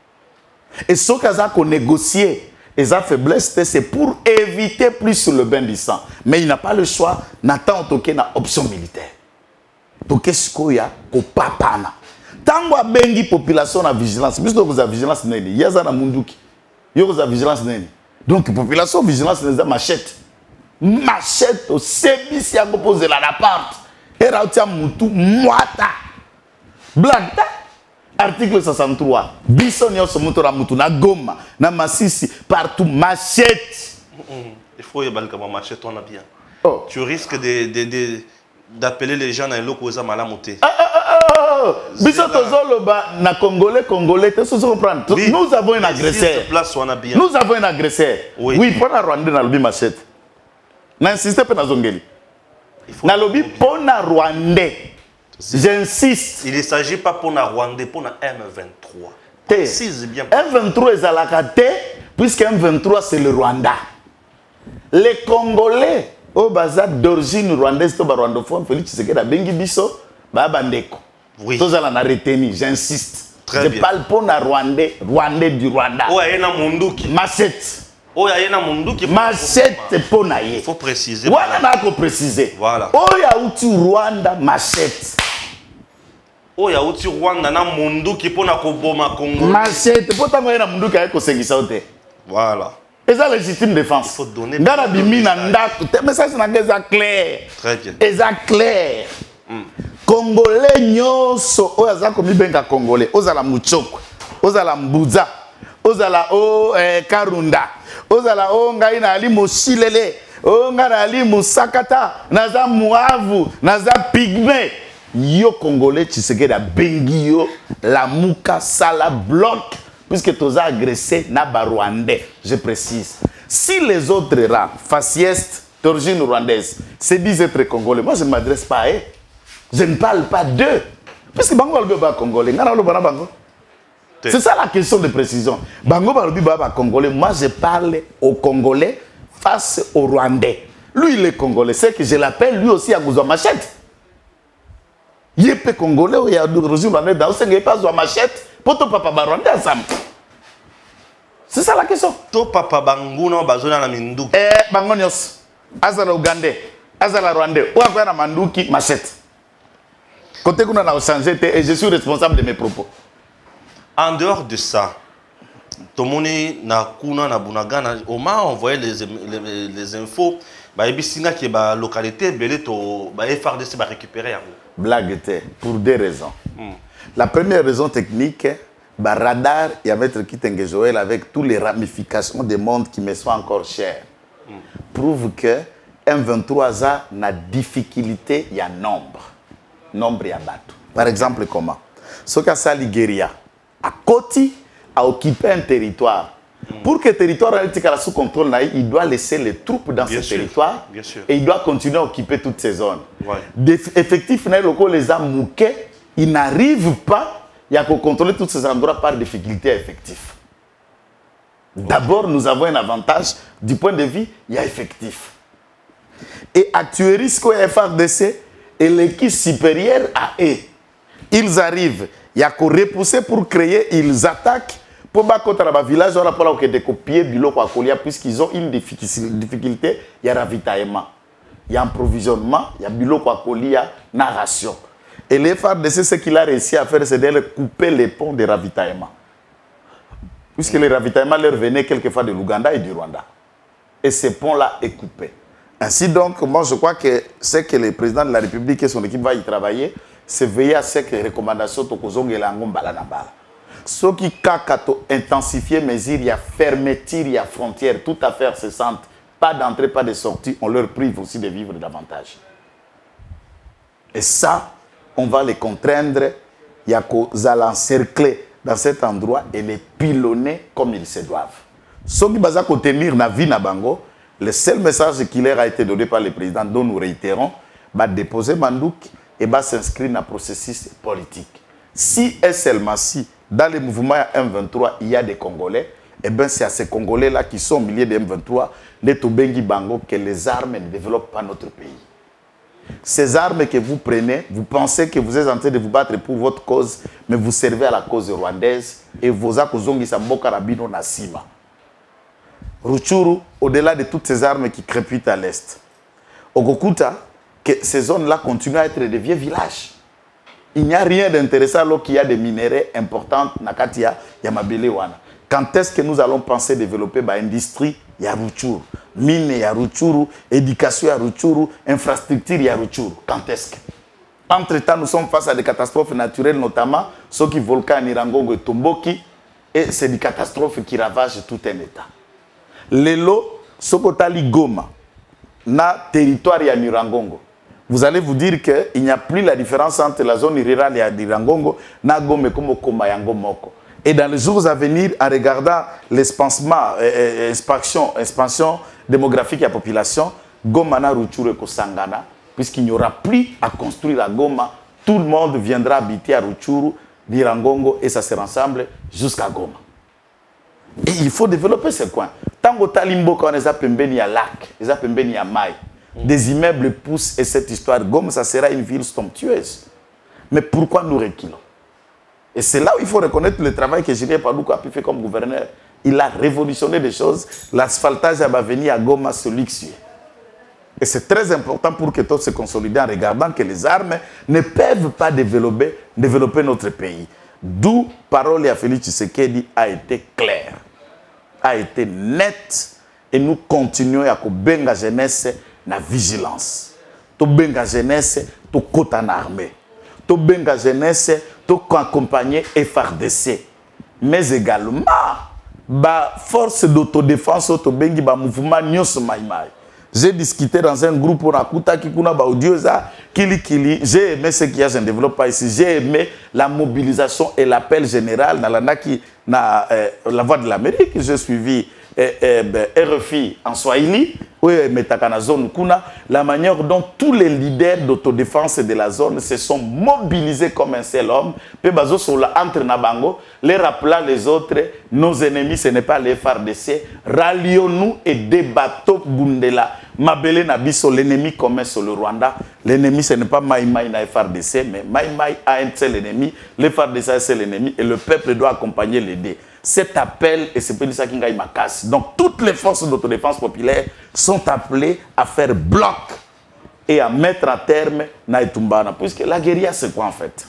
Et ce qu'ils ont négocié, les faiblesses, c'est pour éviter plus le bain du sang. Mais il n'a pas le choix, n'attend aucune option militaire. Donc, qu'est-ce qu'il y a au papana? Tant que bengi population na vigilance, puisque vous avez vigilance neni, il y a ça na munduki, il y a vigilance neni. Donc, population vigilance neni machette, machette au service qui a proposé la part. Et Rautia Moutou Mwata. Blagda. Article 63. Bisson Yoso Moutora Moutou. Na Goma. Na Massissi. Partout. Machette. Il faut y avoir comme machette, on a bien. Oh. Tu risques d'appeler les gens dans le loco aux Amalamouté. Bisson Tozoloba. Na Congolais. Tu se comprends. Nous avons un agresseur. Nous avons un agresseur. Oui, pour la Rwanda, na lobby machette. N'insistez pas dans Zongeli. Na lobby pour na Rwandais. J'insiste. Il ne s'agit pas pour na Rwandais, pour na M23. Précise bien. M23 est à la carte, puisque M23 c'est le Rwanda. Les Congolais, au bazar d'origine rwandaise, au rwandophone, Félix Tshisekedi a bengi biso, ba bandeko. Oui. Tous à la retenue, j'insiste. Je parle pour na Rwandais du Rwanda. Oh, il y a un Munduki. Machette. Oh, il y a un Munduki. Machette pour naïe. Il faut préciser. Voilà, on a préciser. Voilà. Oh, il y a outil Rwanda, machette. Oh, il y a outil Rwanda, na Munduki pour na Koboma Congo. Machette. Pourtant, il y a un Munduki avec Kosengisa. Voilà. Et ça, légitime défense. Il faut donner. Dans bimina ndako. Tes messages sont clairs. Très bien. Exact clair. Congolais nyonso oyaza komi benga Congolais. Ozala muchoko. Ozala mbuza. Ozala karunda. Ozala ngai na ali moshilele. Nga na ali musakata. Naza muavu. Naza pygmée. Yo Congolais Tshisekedi a bengi yo la muka sala bloc. Puisque tu as agressé na Rwandais, je précise. Si les autres rangs, faciestes, d'origine rwandaise, se disent être congolais, moi je ne m'adresse pas à eux. Je ne parle pas d'eux. Parce que Bango Balobi ba congolais, Bango. C'est ça la question de précision. Bango Balobi ba congolais, moi je parle aux Congolais face aux Rwandais. Lui il est congolais, c'est que je l'appelle lui aussi à Gouzou Machette. Il est congolais, il y a d'origine rwandaise, dans ce n'est pas Gouzou Machette, pour ton papa Rwandais ensemble. C'est ça la question. To papa Bangouna bazona na minduki. Bangonios. Azala Ougandais, Azala Rwandais, ou avoir un Mandouki Machette. Côté qu'on a changé et je suis responsable de mes propos. En dehors de ça, Tomoni na kuna na Bunagana, on m'a envoyé les infos. Bah ebisinga qui ba localité belé to ba FRDC ba récupérer. Blague était pour deux raisons. La première raison technique, bah radar et à mettre Kitenge Joël avec toutes les ramifications des mondes qui me sont encore chers. Prouve que M23 a une difficulté, il y a nombre et bateau. Par exemple, comment? Ce qu'a ça Ligéria, à Koti, a occupé un territoire. Pour que le territoire soit sous contrôle, il doit laisser les troupes dans ce territoire et il doit continuer à occuper toutes ces zones. Des effectifs locaux les a mouqués, ils n'arrivent pas à contrôler tous ces endroits par difficulté effective. D'abord, nous avons un avantage du point de vue, il y a effectif. Et actuellement, ce qu'il y a FARDC et l'équipe supérieure à eux, ils arrivent, il y a qu'à repousser pour créer, ils attaquent pour battre le village, on n'a pas de copier puisqu'ils ont une difficulté, il y a ravitaillement, il y a approvisionnement, il y a il y a narration. Et les FARDC, ce qu'il a réussi à faire, c'est de couper les ponts de ravitaillement. Puisque les ravitaillements leur venaient quelquefois de l'Ouganda et du Rwanda. Et ce pont-là est coupé. Ainsi donc, moi je crois que ce que le président de la République et son équipe va y travailler, c'est veiller à ce que les recommandations Tokozong et Langom Balanabala. Ce qui a intensifié mesures, il y a fermeture, il y a frontières, toute affaire cessante, pas d'entrée, pas de sortie, on leur prive aussi de vivre davantage. Et ça, on va les contraindre, il y a qu'à l'encercler dans cet endroit et les pilonner comme ils se doivent. Ceux qui vont tenir la vie na bango, le seul message qui leur a été donné par le président, dont nous réitérons, va déposer Mandouk et va s'inscrire dans le processus politique. Si et seulement si, dans le mouvement M23, il y a des Congolais, et bien c'est à ces Congolais-là qui sont au milieu de M23, les Tobengi Bango, que les armes ne développent pas notre pays. Ces armes que vous prenez, vous pensez que vous êtes en train de vous battre pour votre cause, mais vous servez à la cause rwandaise et vos akuzongi samboka rabino nasima. Rutshuru, au-delà de toutes ces armes qui crépitent à l'est, Ogokuta, que ces zones-là continuent à être des vieux villages. Il n'y a rien d'intéressant alors qu'il y a des minéraux importants, Nakatia, Yamabele Wana. Quand est-ce que nous allons penser développer l'industrie? Il y a Rutshuru. Mine, il y a Rutshuru. Éducation, il y a Rutshuru. Infrastructure, il y a Rutshuru. Quand est-ce que? Entre-temps, nous sommes face à des catastrophes naturelles, notamment ceux qui volcans Nirangongo et Tomboki. Et c'est des catastrophes qui ravagent tout un État. Lelo, Sokotali Goma, na territoire ya Nirangongo. Vous allez vous dire qu'il n'y a plus la différence entre la zone rurale et Nirangongo, na Gome comme Koma Yango Moko. Et dans les jours à venir, en regardant l'expansion démographique de la population, Goma na Rutshuru et Kosangana, puisqu'il n'y aura plus à construire à Goma, tout le monde viendra habiter à Rutshuru, Nirangongo, et ça se rassemble jusqu'à Goma. Et il faut développer ce coin. Tant que Talimbo, quand on a pembeni à lac, on a pembeni à maille, des immeubles poussent et cette histoire, Goma, ça sera une ville somptueuse. Mais pourquoi nous reculons? Et c'est là où il faut reconnaître le travail que Julien Paluku a pu faire comme gouverneur. Il a révolutionné des choses. L'asphaltage va venir à Goma se luxueux. Et c'est très important pour que tout se consolide en regardant que les armes ne peuvent pas développer notre pays. D'où parole à Félix Tshisekedi a été claire, a été nette. Et nous continuons à benga jeunesse na vigilance. To benga jeunesse, to côte en armée. To benga jeunesse, to accompagner FARDC. Mais également, ba force d'autodéfense, to bengi ba mouvement nyos maïmaï. J'ai discuté dans un groupe pour Akuta Kikuna Baudiosa, Kili. J'ai aimé ce qu'il y a, je ne développe pas ici. J'ai aimé la mobilisation et l'appel général dans la voie de l'Amérique. J'ai suivi RFI en Swahili, la manière dont tous les leaders d'autodéfense de la zone se sont mobilisés comme un seul homme, entre Nabango, les rappelant les autres, nos ennemis, ce n'est pas les FARDC, rallions-nous et débattons Bundela. Mabele Nabiso, l'ennemi commun sur le Rwanda. L'ennemi, ce n'est pas Maï Maï na FARDC, mais Maï Maï a un seul ennemi, les FARDC a un seul ennemi, et le peuple doit accompagner les deux. Cet appel, et c'est ça qui m'a cassé. Donc, toutes les forces d'autodéfense populaire sont appelées à faire bloc et à mettre à terme Naïtumbana. Puisque la guérilla, c'est quoi en fait?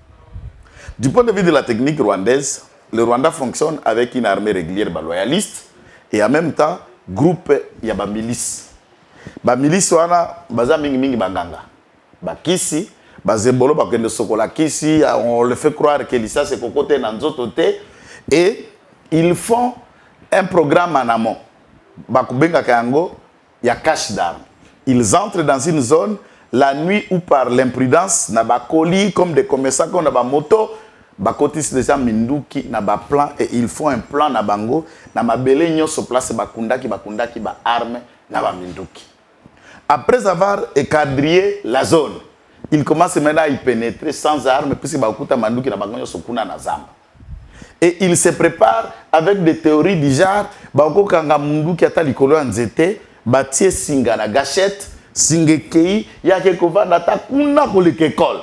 Du point de vue de la technique rwandaise, le Rwanda fonctionne avec une armée régulière loyaliste et en même temps, groupe, il y a des milices. Les milices, baza mingi mingi baganga. Bakisi, bazebolo, bakende sokola kisi, on le fait croire que l'issa c'est kokote nanzotote. Et ils font un programme en amont. Bakubenga Kango, il y a cache d'armes. Ils entrent dans une zone la nuit où par l'imprudence, na bakoli comme des commerçants comme na ba moto, bakotis déjà minduki na ba plan et ils font un plan na bango, na mabele nyoso place bakundaki ba armes na ba minduki. Après avoir équadrillé la zone, ils commencent maintenant à y pénétrer sans armes puisque bakuta manduki na bango nyoso kuna na zamba. Et il se prépare avec des théories du genre Bako Kanga Mundu qui a likolo nzete, batie singa na gâchette, singekei, yake kovanda ta kuna kolekekol.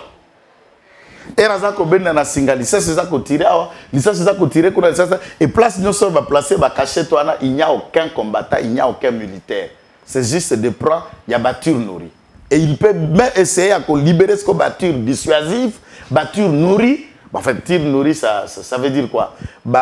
Et razako benda na singa, licence za ko tirer, licence za ko tirer kuna licence et place nous va placer ba cachette wana, il n'y a aucun combattant, il n'y a aucun militaire. C'est juste de prendre ya bature nourrie. Et il peut même essayer à libérer ce bature dissuasive, bature nourrie. En fait, tir nourri, ça veut dire quoi?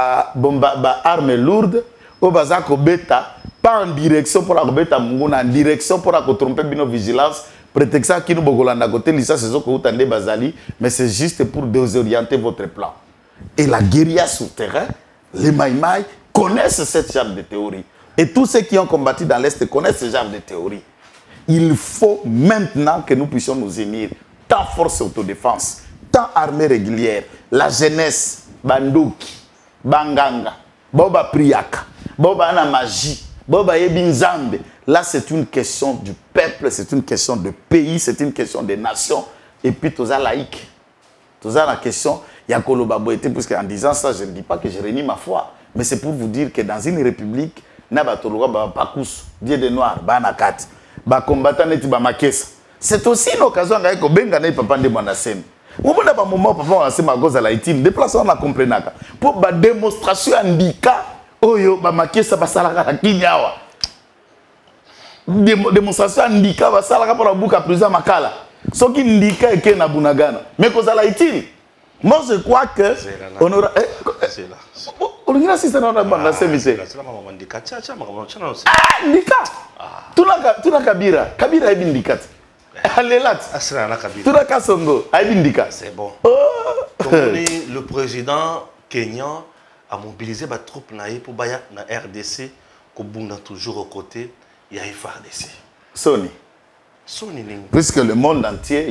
Arme lourde, au bazako beta, pas en direction pour la beta munguna, en direction pour la tromper bino vigilance, prétextant qui nous bogolanda côté, lisa c'est ce que vous tendez bazali, mais c'est juste pour désorienter votre plan. Et la guérilla souterraine, les maïmaï connaissent ce genre de théorie. Et tous ceux qui ont combattu dans l'Est connaissent ce genre de théorie. Il faut maintenant que nous puissions nous unir, tant force autodéfense, tant armée régulière, la jeunesse, Bandouki, Banganga, Boba Priaka, Boba Ana Magie, Boba Ebinzambe. Là, c'est une question du peuple, c'est une question de pays, c'est une question des nations. Et puis, tout ça laïque. Tout ça, la question, il y a Koloba Boété, puisque en disant ça, je ne dis pas que je renie ma foi. Mais c'est pour vous dire que dans une république, Dieu de Noir, Banakat, Combattant c'est aussi l'occasion de Bengane Papa de Manassem. Au bout d'un moment, papa, c'est ma gosse à l'Haïti. Déplacement, on a compris. Pour la démonstration indica, oyo, bamaké, ça va s'allumer à Kinyawa. Démonstration indica, va s'allumer pour la boucle à plusieurs makala. Ce qui indica est qu'il y a Bunagana. Mais qu'aux l'Haïti, moi je crois que. On aura. C'est là. On dirait si c'est dans la bande, c'est monsieur. Ah, indica. Tout la Kabira. Kabira est indicat. C'est bon. Le président kenyan a mobilisé les troupes pour la RDC, qui toujours aux côtés, il y a FARDC. Sony. Puisque le monde entier,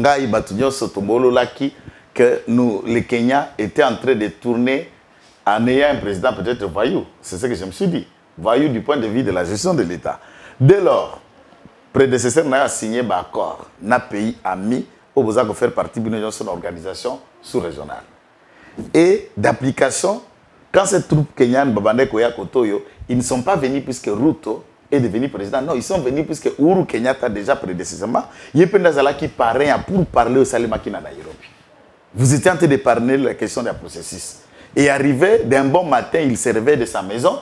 que nous, les Kenyans, étaient en train de tourner en ayant un président peut-être voyou. C'est ce que je me suis dit. Voyou du point de vue de la gestion de l'État. Dès lors, prédécesseur n'a signé un accord, n'a pays ami, au besoin de faire partie d'une organisation sous-régionale. Et d'application, quand ces troupes kenyanes, Babande Koya Kotoyo, ils ne sont pas venus puisque Ruto est devenu président. Non, ils sont venus puisque Uhuru Kenyatta déjà prédécessoirement, Yependa qui paraît pour parler au Salemaki na Nairobi. Vous étiez en train de parler de la question du processus. Et arrivé d'un bon matin, il se réveille de sa maison.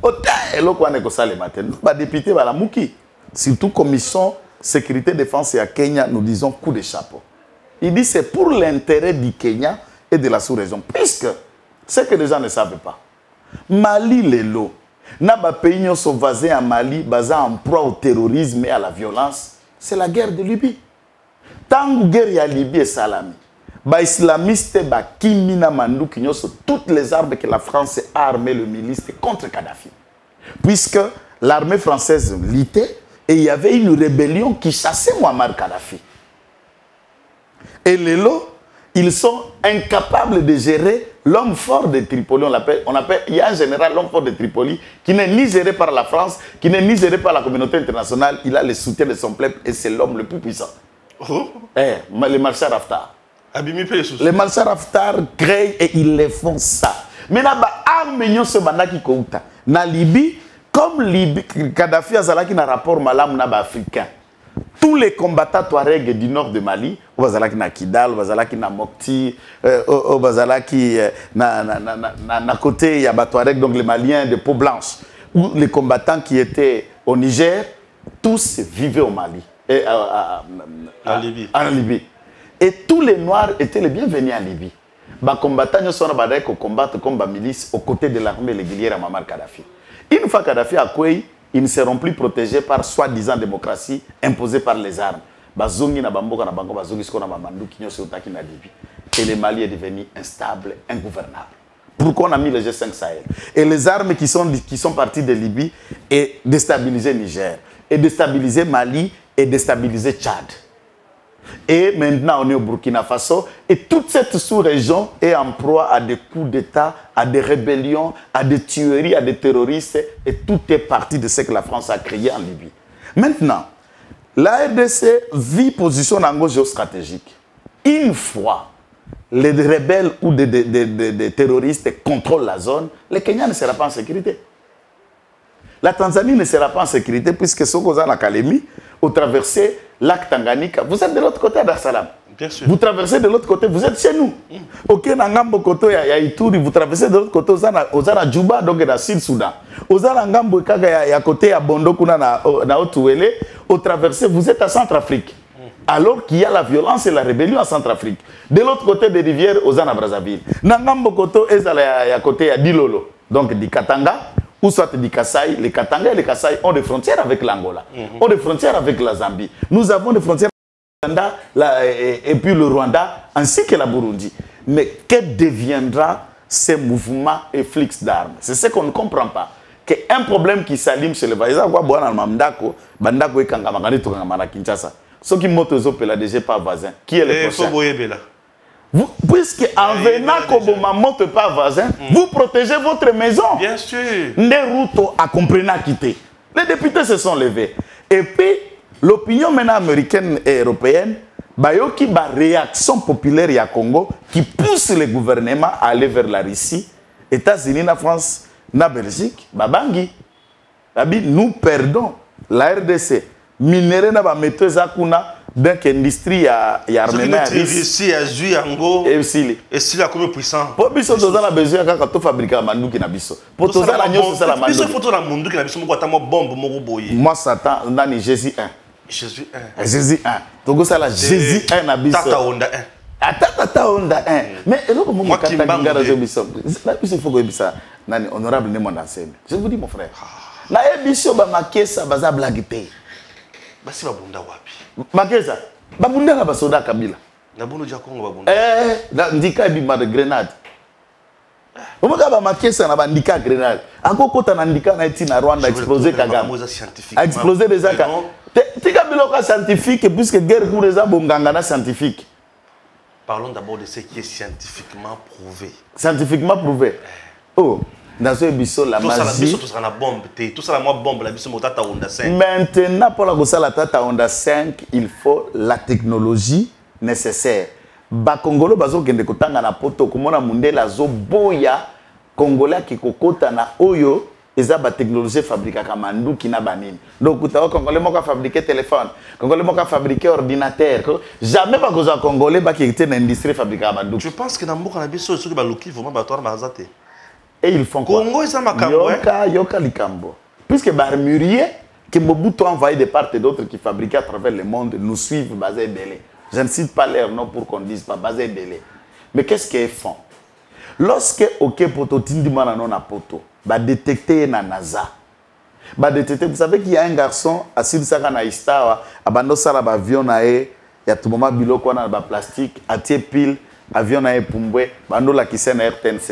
Le député Balamouki. Surtout commission sécurité défense et à Kenya, nous disons coup de chapeau. Il dit c'est pour l'intérêt du Kenya et de la sous-région. Puisque, ce que les gens ne savent pas, Mali, les lots, n'a pas pays sont basés en Mali, basés en proie au terrorisme et à la violence, c'est la guerre de Libye. Tant que guerre y a Libye et Salami, les islamistes, Kimina Mandou, qui ont toutes les armes que la France a armées le milice contre Kadhafi. Puisque l'armée française luttait, et il y avait une rébellion qui chassait Muammar Kadhafi. Et les lots, ils sont incapables de gérer l'homme fort de Tripoli, il y a un général, l'homme fort de Tripoli, qui n'est ni géré par la France, qui n'est ni géré par la communauté internationale. Il a le soutien de son peuple et c'est l'homme le plus puissant. Le marchand Haftar. Les marchands Haftar créent et ils les font ça. Mais là, armes se bandaki kouta. Na Libye, comme Libye, Kadhafi a zalaki na rapport malam na africain. Tous les combattants Touareg du nord de Mali, au Bazalaki na Kidal, au Bazalaki na Mopti, au Bazalaki na côté il y a Touareg, donc les Maliens de peau blanche, ou les combattants qui étaient au Niger, tous vivaient au Mali, en Libye. Et tous les Noirs étaient les bienvenus en Libye. Les combattants ne sont pas combattre comme la milice aux côtés de l'armée régulière à Muammar Kadhafi. Une fois Kadhafi a coué, ils ne seront plus protégés par soi-disant démocratie imposée par les armes. Et le Mali est devenu instable, ingouvernable. Pourquoi on a mis le G5 Sahel? Et les armes qui sont parties de Libye et déstabiliser Niger, et déstabiliser Mali, et déstabiliser Tchad. Et maintenant, on est au Burkina Faso. Et toute cette sous-région est en proie à des coups d'État, à des rébellions, à des tueries, à des terroristes. Et tout est parti de ce que la France a créé en Libye. Maintenant, la RDC vit position en géostratégique. Une fois les rebelles ou des terroristes contrôlent la zone, le Kenya ne sera pas en sécurité. La Tanzanie ne sera pas en sécurité puisque ceux qui sont en Kalemi ont traversé lac Tanganyika. Vous êtes de l'autre côté d'Ar Salam. Bien sûr. Vous traversez de l'autre côté, vous êtes chez nous. Ok, Nangambo Koto ya Ituri, vous traversez de l'autre côté, aux Ara Djouba, donc dans le Sud-Soudan. Aux Ara Ngambo Kaga ya côté ya Bondo Kuna na Otuele, au traversez, vous êtes à Centrafrique. Alors qu'il y a la violence et la rébellion en Centrafrique. De l'autre côté des rivières, aux Ara Brazzaville. Nangambo Koto ya côté ya Dilolo, donc di Katanga. Ou soit du Kasaï, les Katanga et les Kasaï ont des frontières avec l'Angola, ont des frontières avec la Zambie. Nous avons des frontières avec l'Ouganda et puis le Rwanda, ainsi que la Burundi. Mais que deviendra ces mouvements et flux d'armes? C'est ce qu'on ne comprend pas. Qu'un problème qui s'allume chez les Baïsa, Bandako et Kangamagani Tokangamana Kinshasa. Ceux qui montent aux opéras, déjà pas voisin. Qui est le prochain? Puisque en venant Koboma ne monte pas voisin, vous protégez votre maison. Bien sûr. Neruto a compris à quitter. Les députés se sont levés. Et puis, l'opinion maintenant américaine et européenne, il y a une réaction populaire au Congo qui pousse le gouvernement à aller vers la Russie, États-Unis, la France, la Belgique, Babangi. Nous perdons la RDC. Minéré n'a pas mettre ça donc l'industrie a arménien à Russie a joué Ango et Sili a comme puissant. Pour biso toza na besoin kaka to fabriquer manduki na biso. Pour toza la nyonso ça la manduki. Biso photo na manduki na biso moko atamo bombe moko boye. Moi Satan nani Jésus 1. Jésus 1. Jésus 1. Togo ça la Jésus 1 na biso. Tata Honda 1. Tata Honda 1. Mais eloko mo kata ngara zo biso. La biso faut que bisa nani honorable ne mon enseigne. Je vous dis mon frère. La biso ba makesa baza blague te. Basi babunda wapi? Makeza, babunda na basoda Kabila. Na bunu ja Kongo babunda. Ndika bima de grenade. Omaka ba makesa na bandika grenade. Akokota na ndika na eti na Rwanda exploser Kagame. A exploser des aka. Tika biloka scientifique puisque guerre pour les abonganga na scientifique. Parlons d'abord de ce qui est scientifiquement prouvé. Scientifiquement prouvé. Oh. Dans ce biseau, la magie. Tout ça la bombe, tout ça la bombe, la biseau Tata Honda 5. Maintenant, pour la Tata Honda 5, il faut la technologie nécessaire. Ba Congolo bazo kende kotanga na poto komona mundela zo boya Congolais qui kokota na oyo eza ba technologie fabriquer kamanduki na banini. Donc utawa Congolais moko fabriquer téléphone, Congolais moko fabriquer ordinateur. Jamais ba koza Congolais ba qui était dans l'industrie fabriquer kamanduki. Je pense que na mboka na biso ceux qui ba loki vraiment ba toir bazate. Et ils font quoi? Congo, ça m'a Yoka Likambo. Puisque Barmurier, que Mobutu a envoyé de part et d'autre qui fabriquaient à travers le monde, nous suivent basé Belé. Je ne cite pas leur nom pour qu'on dise pas basé Belé. Mais qu'est-ce qu'ils font? Lorsque OK poto tindi mana non na poto, ba détecter na NASA. Ba détecter, vous savez qu'il y a un garçon assis saka na Istawa, abando sala ba avion na e, ya tout moment biloko na ba plastique, atie pile, avion na e pumbwe, bando la kise na RTNC.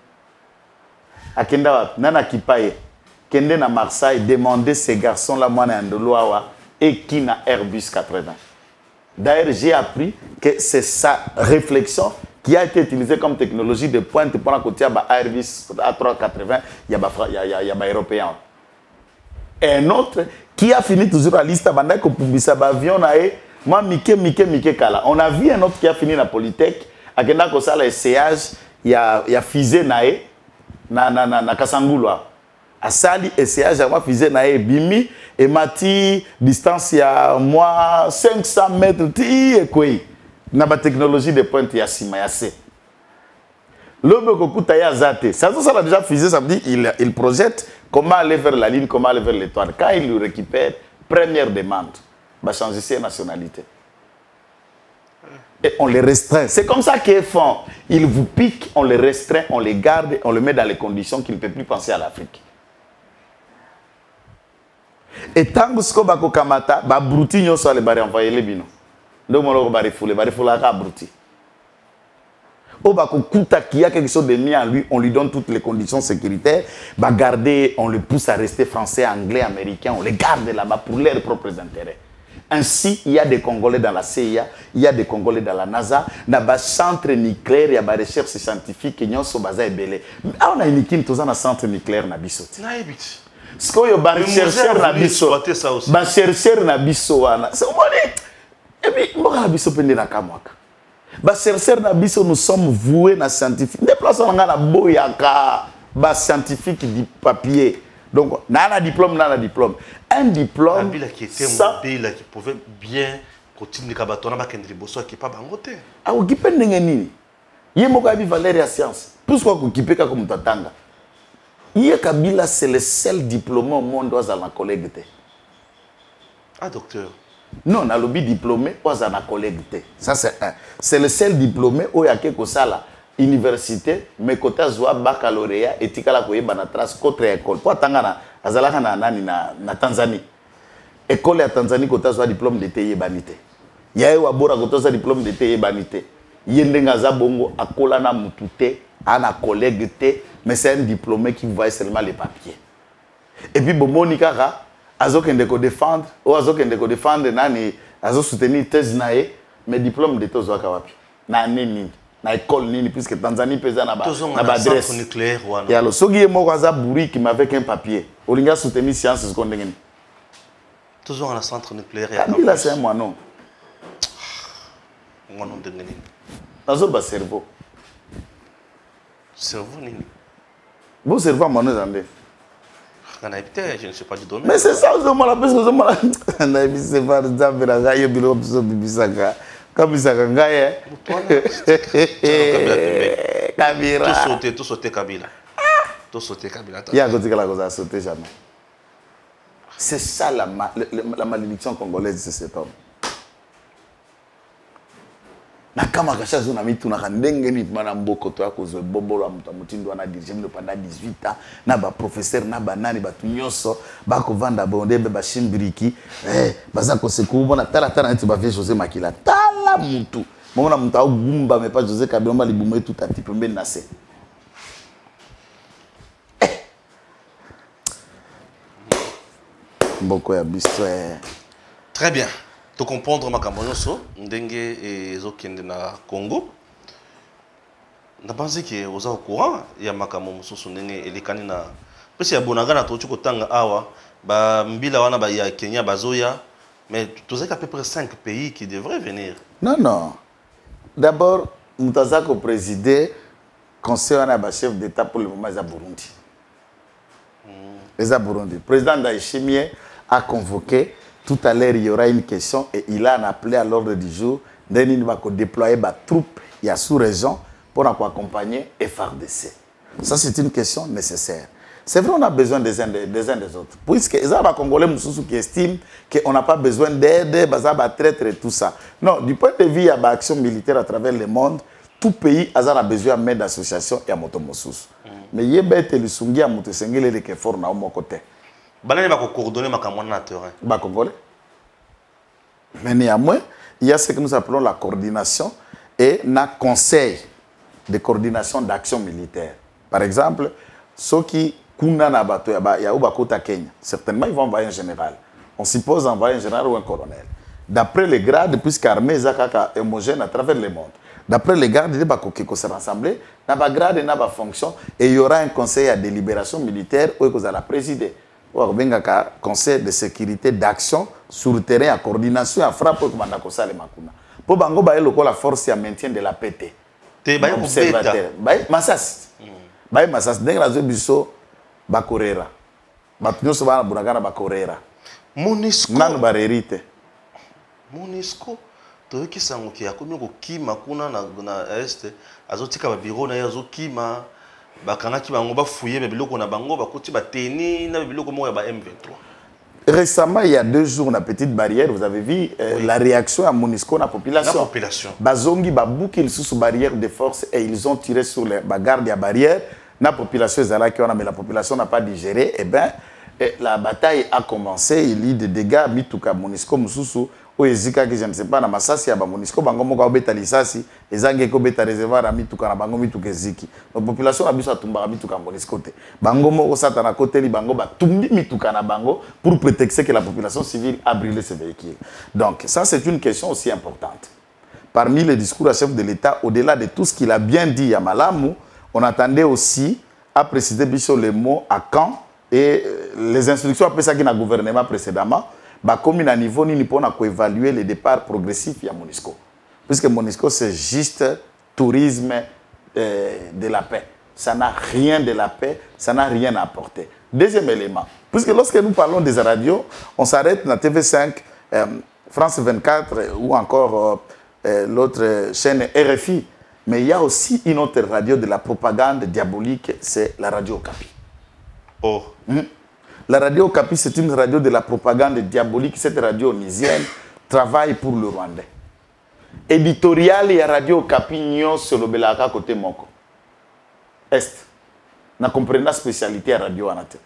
Akenda nana kipaye kende na Marseille demander ces garçons là moi na ndoloawa et qui na Airbus 80. D'ailleurs j'ai appris que c'est sa réflexion qui a été utilisé comme technologie de pointe pour la côté Airbus A380, il y a européen. Et un autre qui a fini toujours la liste bandai ko publisa ba avion na e moi Mike kala. On a vu un autre qui a fini la Polytech akenda ko sala essayage il y a fusée na e na Kasangulwa. Asali essayage à moi fusée na e bimi et mati distance ya moi 500 mètres ti e quoi. Na ba technologie de pointe ya sima ya C. L'homme kokuta ya zate. Ça a déjà fusée, ça veut dire il projette comment aller vers la ligne, comment aller vers l'étoile. Quand il le récupère, première demande, va changer ses nationalités. Et on les restreint. C'est comme ça qu'ils font. Ils vous piquent, on les restreint, on les garde, on les met dans les conditions qu'il ne peut plus penser à l'Afrique. Et tant que ce qu'on va kamata, ba brouti nyo so le bari envoyer les bino. Donc on va bari foule ka brouti. Au Bakokuta qui a quelque chose de mis en lui, on lui donne toutes les conditions sécuritaires, bah garder, on le pousse à rester français, anglais, américain, on les garde là-bas pour leurs propres intérêts. Ainsi, il y a des Congolais dans la CIA, il y a des Congolais dans la NASA, dans le centre nucléaire, il y a des recherches scientifiques, il y a des belé. On a une équipe dans le centre nucléaire na biso. Ce qu'on y a des chercheurs na biso, des chercheurs na biso, c'est et puis moi biso pende na kamwaka. Bah chercheurs na biso nous sommes voués na scientifique. Déplaçons na boyaka ba scientifique du papier. Donc nana diplôme. Un diplôme qui était mobile qui pouvait bien continuer kabatona ba kendri boso qui pas bangote. Ah okipe ndenge nini? Yé moko abi valeur ya science. Pourquoi okipe ka comme tatanga? Yé Kabila c'est le seul diplômé au monde où a la collègue. Ah docteur. Non, on a lobby diplômé, on a un collègue. Ça, c'est un. C'est le seul diplômé où il y a quelque chose là. Université, mais quand tu as baccalauréat, et tu as une trace contre école. Pour Tangana, Azalaka na Tanzanie. École à Tanzanie, quand tu as un diplôme de TI banité. Il y a eu un diplôme de TI banité. Il y a un bongo à Kolana Mutute, à un collègue, mais c'est un diplômé qui voit seulement les papiers. Et puis, Monika, azo kende ko défendre ou azo kende ko défendre nani azo soutenir thèse nae mais diplôme de tozo wapi na nini na école nini puisque Tanzanie pesa na ba adresse nucléaire wana ya lo soki ye moko aza bourri qui avec un papier olinga soutenir sciences secondaire ngeni toujours en centre nucléaire ya Kabila c'est moi non de ngeni azo ba cerveau nini bon cerveau moi non zande. Je ne sais pas du domaine. Mais c'est ça, je me rappelle, je me rappelle. C'est pas de ça, mais là, il y a un peu de bisaka. Comme ça, Kabila. Tout sauter Kabila. Tout sauter Kabila. Il y a un côté que la chose a sauté jamais. C'est ça la malédiction congolaise, c'est cet homme. Nakama kasha zona mitu na kandenge ni mana mboko to akozo bobolo mutindo ana dirige pendant 18 ans na ba professeur na banani batu nyonso ba ko vanda bonde be ba shimbiriki baza ko sekubo na tala nti ba vie José Makila tala mutu mona mutu agumba mais pas José Kabila libume tout à petit peu mbeni na se mboko ya biso Très bien. To comprendre makambo nyonso ndenge ezokende na Congo na banzi ke oza au courant ya makambo mosusu ndenge elekani na pesi ya bonaga na tochu kotanga awa ba mbila wana ba ya Kenya bazoya mais tu sais qu'à peu près 5 pays qui devraient venir. Non. D'abord Mutazako présider conseil wana ba chef d'état pour le moment za Burundi. Les Burundi. Président Ndayishimiye a convoqué. Tout à l'heure, il y aura une question et il a appelé à l'ordre du jour il va déployer des troupes il y a sous-région pour accompagner FARDC. Ça, c'est une question nécessaire. C'est vrai, on a besoin des uns des autres. Puisque les Congolais qui estiment qu'on n'a pas besoin d'aide, traître et tout ça. Non, du point de vue, il y a une action militaire à travers le monde. Tout pays a besoin d'aide d'association et à Motomosous. Mais il y a des gens qui ont été forts à mon côté. Banani va coordonner ma campagne na terrain. Bah congolais. Mais néanmoins, il y a ce que nous appelons la coordination et un conseil de coordination d'action militaire. Par exemple, ceux qui kuna na bato ya Ubakota Kenya, certainement ils vont envoyer un général. On suppose envoyer un général ou un colonel. d'après les grades, puisque l'armée est homogène à travers le monde. D'après les grades, il va se rassembler, dans les grades et dans les fonctions, et il y aura un conseil à délibération militaire où vous allez présider. Il y a un conseil de sécurité d'action sur le terrain, à coordination, à frappe, pour que la force à maintien de la paix. Observateur. Massas. Massas. Dès que la zone biso, bakorera. Batunyo soba na bunagana bakorera. Monisco. Nanu barerite. Monisco. Toyoki sango ki akomi ko kima kuna na este. Azotika ba bureau na yazo kima. Bakanga ki bango ba fouiller ba biloko na bango bakoti ba teni na biloko mo ya ba M23. Récemment, il y a 2 jours, la petite barrière, vous avez vu la réaction à Monisco, la population. La population. Bazongi, babouki, sous barrière de force et ils ont tiré sur les gardes à barrière. La population, mais la population n'a pas digéré. Eh bien, la bataille a commencé. Il y a des dégâts. Mituka, Monisco, Moussou, Oezika, que je ne sais pas, na Masasi, à Monisco, Bangomo, Beta Lissasi, et Zangeko, Beta Réservoir, à Mituka, na Bango, Mituka, Ziki. La population a vu ça tomber à Mituka, Monisco. Bangomo, Satana, côté, Bango, Tumbi, Mituka, na Bango, pour prétexter que la population civile a brûlé ses véhicules. Donc, ça, c'est une question aussi importante. Parmi les discours à chef de l'État, au-delà de tout ce qu'il a bien dit à Malamou, on attendait aussi à préciser Bichot les mots à quand et les instructions après ça qu'il y a un gouvernement précédemment. Comme à niveau, nous pouvons évaluer les départs progressifs à Monisco. Puisque Monisco, c'est juste tourisme de la paix. Ça n'a rien de la paix, ça n'a rien à apporter. Deuxième élément, puisque lorsque nous parlons des radios, on s'arrête dans TV5, France 24 ou encore l'autre chaîne RFI. Mais il y a aussi une autre radio de la propagande diabolique, c'est la radio Okapi. Oh. La radio Okapi, c'est une radio de la propagande diabolique. Cette radio onisienne travaille pour le Rwandais. Éditorial, il y a radio Okapi, Nyon, sur le Belaka, côté Moko. Est. N'a compris la spécialité à radio Anate.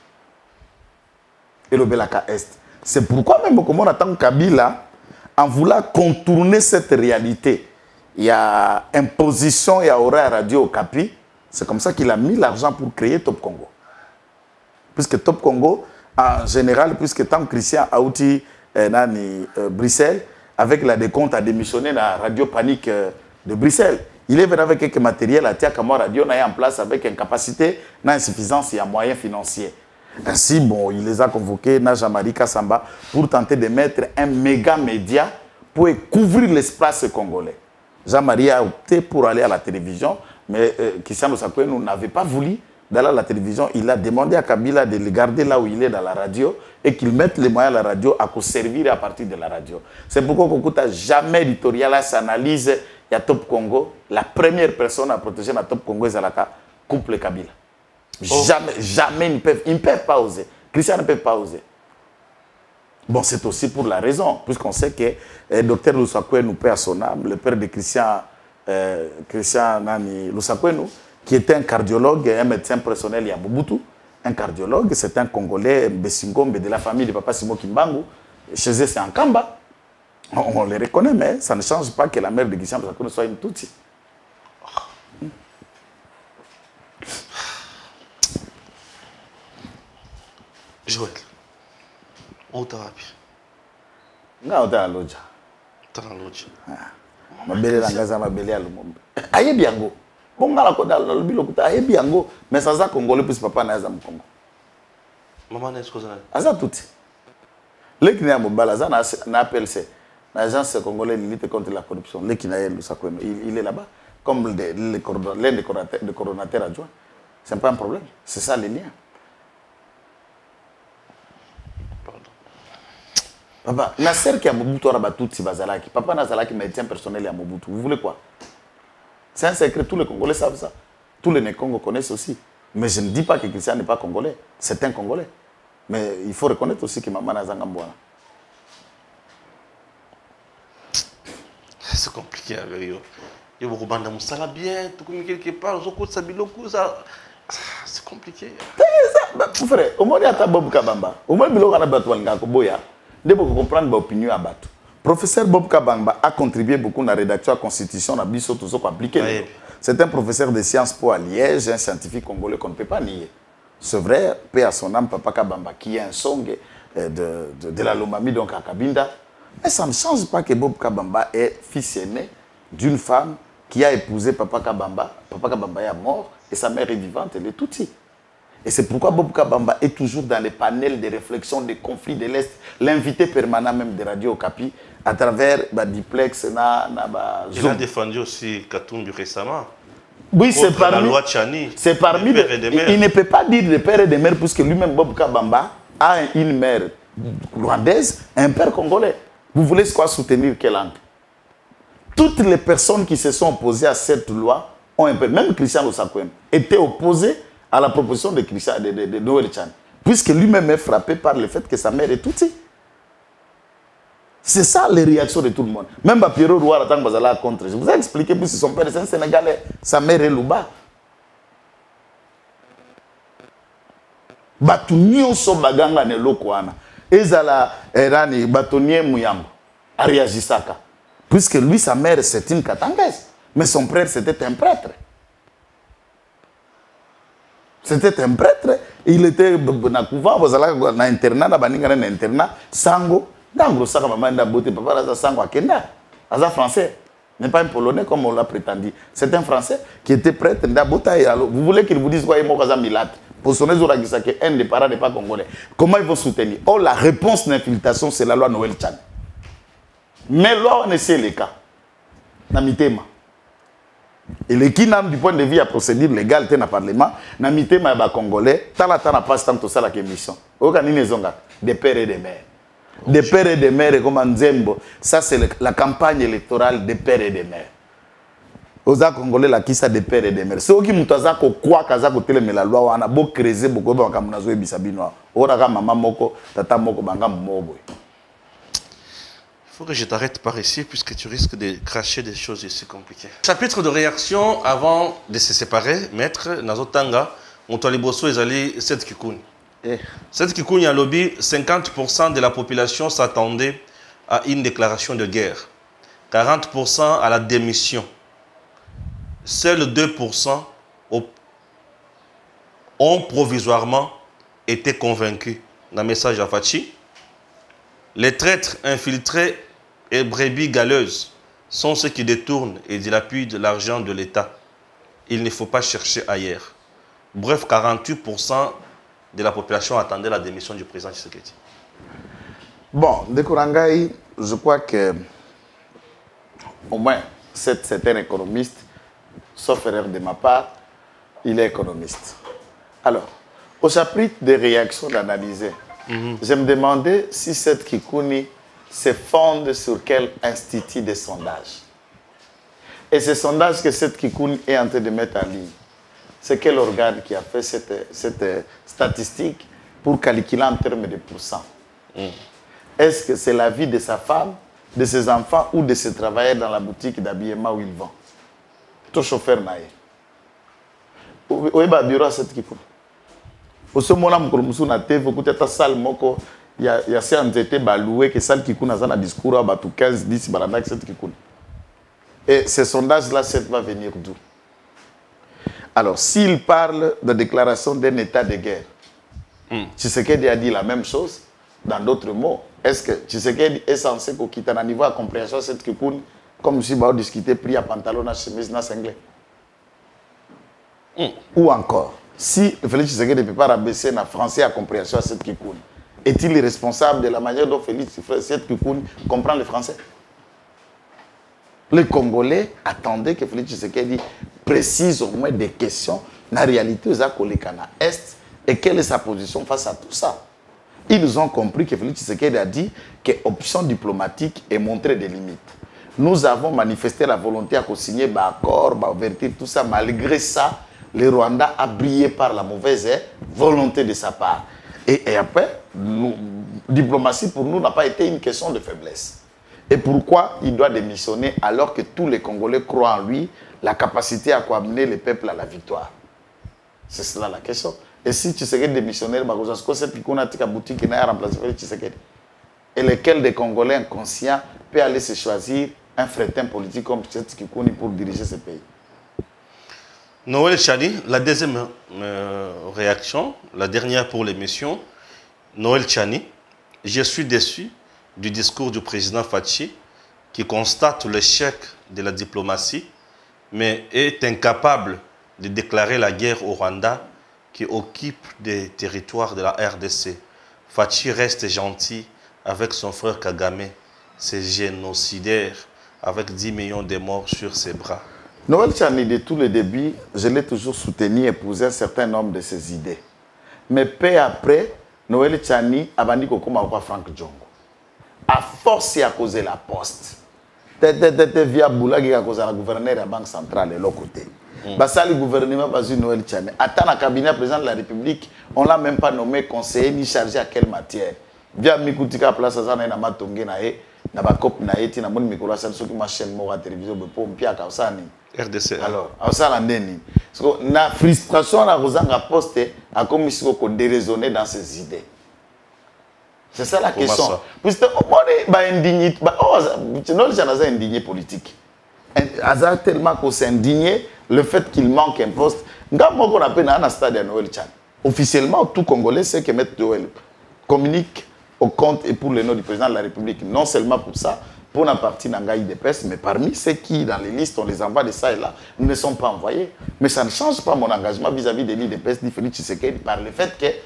Et le Belaka Est. C'est pourquoi même comme on attend Kabila, en voulant contourner cette réalité, il y a imposition, il y a horaire radio Okapi. C'est comme ça qu'il a mis l'argent pour créer Top Congo. Puisque Top Congo, en général, puisque tant Christian Aouti Bruxelles, avec la décompte, a démissionné dans la radio Panique de Bruxelles. Il est venu avec quelques matériels à Tiakama Radio, en place avec une capacité, une insuffisance et un moyen financier. Ainsi, bon, il les a convoqués, Najamari Kassamba, pour tenter de mettre un méga média pour couvrir l'espace congolais. Jean-Marie a opté pour aller à la télévision, mais Christian Lusakwenu n'avait pas voulu d'aller à la télévision. Il a demandé à Kabila de le garder là où il est dans la radio et qu'il mette les moyens à la radio à servir à partir de la radio. C'est pourquoi Kokuta n'a jamais éditorial à s'analyse. Il y a Top Congo. La première personne à protéger la Top Congo est Zalaka, couple Kabila. Oh. Jamais ils ne peuvent pas oser. Christian ne peut pas oser. Bon, c'est aussi pour la raison, puisqu'on sait que Dr Lusakwenu, père à son âme, le père de Christian Lusakwenu, qui était un cardiologue et un médecin personnel à Mobutu, un cardiologue, c'est un Congolais, Mbessingombe, de la famille de Papa Simo Kimbangu. Chez eux, c'est un Kamba. On les reconnaît, mais ça ne change pas que la mère de Christian Lusakwenu soit une Tutsi. Joël. Où t'as appris? Nga ota loja. T'as la loja. Mabele la ngaza mabele ya lumombe. Aye biango. Bonga la koda la lobilo kuta aye biango. Mais ça za congolais plus papa na za mkongo. Maman n'est-ce que ça? Aza tout. Lekina ya mobala za na appelle c'est l'agence congolaise de lutte contre la corruption. Lekina ya Lusakwenu. Il est là-bas comme l'un des coordonnateurs adjoints. C'est pas un problème. C'est ça les liens. Papa, Nasser qui a Mobutu a battu Bazalaki. Papa Nazalaki médecin personnel à Mobutu. Vous voulez quoi? C'est un secret, tous les Congolais savent ça. Tous les Né-Congos connaissent aussi. Mais je ne dis pas que Christian n'est pas Congolais. C'est un Congolais. Mais il faut reconnaître aussi que Maman Nazangambouana. C'est compliqué avec eux. Il y a beaucoup de gens bien, tout comme quelque part, c'est compliqué. Frère, au moins il y a Bob Kabamba. Au moins il y a Bob Boya. De comprendre l'opinion à battre. Professeur Bob Kabamba a contribué beaucoup à la rédaction de la Constitution, à Bissot, tout ça pour appliquer. C'est un professeur de Sciences Po à Liège, un scientifique congolais qu'on ne peut pas nier. C'est vrai, paix à son âme, Papa Kabamba, qui est un song de la Lomami, donc à Kabinda. Mais ça ne change pas que Bob Kabamba est fils aîné d'une femme qui a épousé Papa Kabamba. Papa Kabamba est mort et sa mère est vivante, elle est Tutsi. Et c'est pourquoi Bob Kabamba est toujours dans les panels de réflexion des conflits de l'Est, l'invité permanent même de Radio Okapi, à travers Diplex, Il a défendu aussi Katumbi récemment. Oui, c'est parmi, la loi Tchani. C'est parmi il ne peut pas dire de père et de mère, puisque lui-même, Bob Kabamba, a une mère rwandaise et un père congolais. Vous voulez quoi soutenir quelle langue? Toutes les personnes qui se sont opposées à cette loi ont un père. Même Christian Osakwem était opposé à la proposition de Noël Tchani, puisque lui-même est frappé par le fait que sa mère est Tutsi. C'est ça les réactions de tout le monde. Même Pierrot Roy attend Bazala contre. Je vous ai expliqué, puisque son père est un Sénégalais, sa mère est Louba. Batu nyonso baganga ne lokwana. Ezala erani batonnier Muyambo. Ariagisaka. Puisque lui, sa mère, c'est une Katangaise. Mais son frère, c'était un prêtre. C'était un prêtre. Il était na couvent, na internat, na baninga na internat, sango. Dans Saka maman na beauté, papa là sango akenda. Aza français. N'est pas un polonais comme on l'a prétendu. C'est un français qui était prêtre. Vous voulez qu'il vous dise quoi? Il m'a milat. Pour son que un des parents n'est pas congolais. Comment ils vont soutenir? Oh, la réponse d'infiltration, c'est la loi Noël Tchani. Mais loi, on essaie les cas. Namitema. Et le qui n'a du point de vue à procédure légale dans le Parlement, Namitema est congolais, tala pas tant que ça la commission. Des pères et des mères. Des pères et des mères comme Nzembo. Ça, c'est la campagne électorale des pères et des mères. Aux Congolais, la qui ça des pères et des mères. Ceux qui m'ont dit quoi, kaza côté la loi, on a beau creuser beaucoup de kamunazo et bisabino. On a maman moko, tata moko banga mobo. Il faut que je t'arrête par ici puisque tu risques de cracher des choses ici compliquées. Chapitre de réaction avant de se séparer, maître Nazotanga, Montaliboso et Zali Seth Kikouni. Seth Kikouni a lobby, 50% de la population s'attendait à une déclaration de guerre, 40% à la démission. Seuls 2% ont provisoirement été convaincus. Dans le message à Fachi, les traîtres infiltrés et brebis galeuses sont ceux qui détournent et dilapident l'argent de l'État. Il ne faut pas chercher ailleurs. Bref, 48% de la population attendait la démission du président Tshisekedi. Bon, de Kourangaï, je crois que au moins c'est un économiste, sauf erreur de ma part, il est économiste. Alors, au chapitre des réactions d'analyser, je me demandais si cette Kikouni se fonde sur quel institut de sondage. Et ce sondage que cette Kikouni est en train de mettre en ligne, c'est quel organe qui a fait cette statistique pour calculer en termes de pourcents. Est-ce que c'est la vie de sa femme, de ses enfants ou de ses travailleurs dans la boutique d'habillement où il vend? Tout chauffeur naïe. Où est le bureau à cette Kikouni? Au ce moment-là, je suis TV, je salle moko, il y a ces entités balouées que salle Kikouni a un discours à 15, 10, baranak cette Kikouni. Et ce sondage-là, ça va venir d'où? Alors, s'il parle de déclaration d'un état de guerre, Tshisekedi a dit la même chose, dans d'autres mots. Est-ce que Tshisekedi est censé quitter un niveau de compréhension cette Kikouni, comme si on discutait pris à pantalon, à chemise, à cinglé? Ou encore, si Félix Tshisekedi ne peut pas rabaisser en français à compréhension à cette Kikouni, est-il responsable de la manière dont Félix Kikouni comprend le français? Les Congolais attendaient que Félix Tshisekedi précise au moins des questions dans la réalité aux Akolekana Est et quelle est sa position face à tout ça. Ils ont compris que Félix Tshisekedi a dit que l'option diplomatique est montrée des limites. Nous avons manifesté la volonté à signer un accord, à ouverture, tout ça. Malgré ça, le Rwanda a brillé par la mauvaise volonté de sa part. Et après, diplomatie pour nous n'a pas été une question de faiblesse. Et pourquoi il doit démissionner alors que tous les Congolais croient en lui, la capacité à amener le peuple à la victoire? C'est cela la question. Et si Tshisekedi démissionnaire, cette boutique qui n'a remplacé Tshisekedi. Et lequel des Congolais inconscients peut aller se choisir un fretin politique comme Tshisekedi pour diriger ce pays? Noël Tchani, la deuxième réaction, la dernière pour l'émission. Noël Tchani, je suis déçu du discours du président Fachi, qui constate l'échec de la diplomatie, mais est incapable de déclarer la guerre au Rwanda, qui occupe des territoires de la RDC. Fachi reste gentil avec son frère Kagame, c'est génocidaire, avec 10 millions de morts sur ses bras. Noël Tchani, de tous les débuts, je l'ai toujours soutenu et épousé un certain nombre de ses idées. Mais peu après, Noël Tchani a banni comme Franck Djongo. À force, il a causé la poste. Via Boulagi, il a causé la gouverneur de la Banque centrale de l'autre côté. Le gouvernement basé Noël Tchani. Attends, le cabinet président de la République, on ne l'a même pas nommé conseiller ni chargé à quelle matière. Via Mikoutika, place à Zana, Matongé, na bakop na eti na moni mikolo sa soki ma chaîne mo à télévision be po mpia ka usani RDC. Alors ausala ndeni parce que na frustration na kozanga poste a comme si ko déraisonner dans ses idées. C'est ça la question. Puisque on ba indigné ba non les gens sont indignés politique. Hasard tellement qu'on s'est indigné le fait qu'il manque un poste. Ngamo qu'on appelle na stade à Noël Tchani. Officiellement tout Congolais sait que Maître Noël communique au compte et pour le nom du président de la République. Non seulement pour ça, pour la partie Nangaï des PES, mais parmi ceux qui, dans les listes, on les envoie de ça et là, ne sont pas envoyés. Mais ça ne change pas mon engagement vis-à-vis des listes des PES, Félix Tshisekedi, par le fait que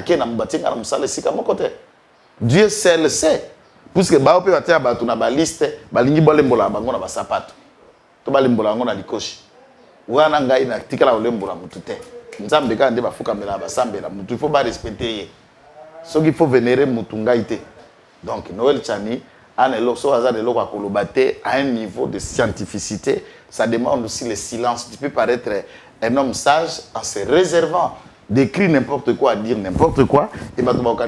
Dieu seul sait. Puisque Baope va faire une liste, Balingi Bolembola, Bango na Sapato. To Balembola, on a l'ikoshi. Ouana Ngaï na Tikala Olembola Mutute. Nzambe Kande Bafuka Mela Basambe, il faut pas respecter. Ce qu'il faut vénérer Mutungaïté. Donc, Noël Tchani, à un niveau de scientificité, ça demande aussi le silence. Tu peux paraître un homme sage en se réservant d'écrire n'importe quoi, dire n'importe quoi, et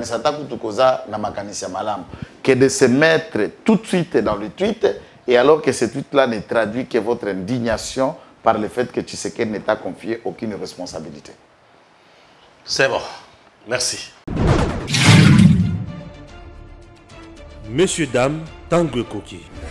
que de se mettre tout de suite dans le tweet, et alors que ce tweet-là ne traduit que votre indignation par le fait que Tshisekedi ne t'a confié aucune responsabilité. C'est bon. Merci. Messieurs, dames, Tanguy Koki.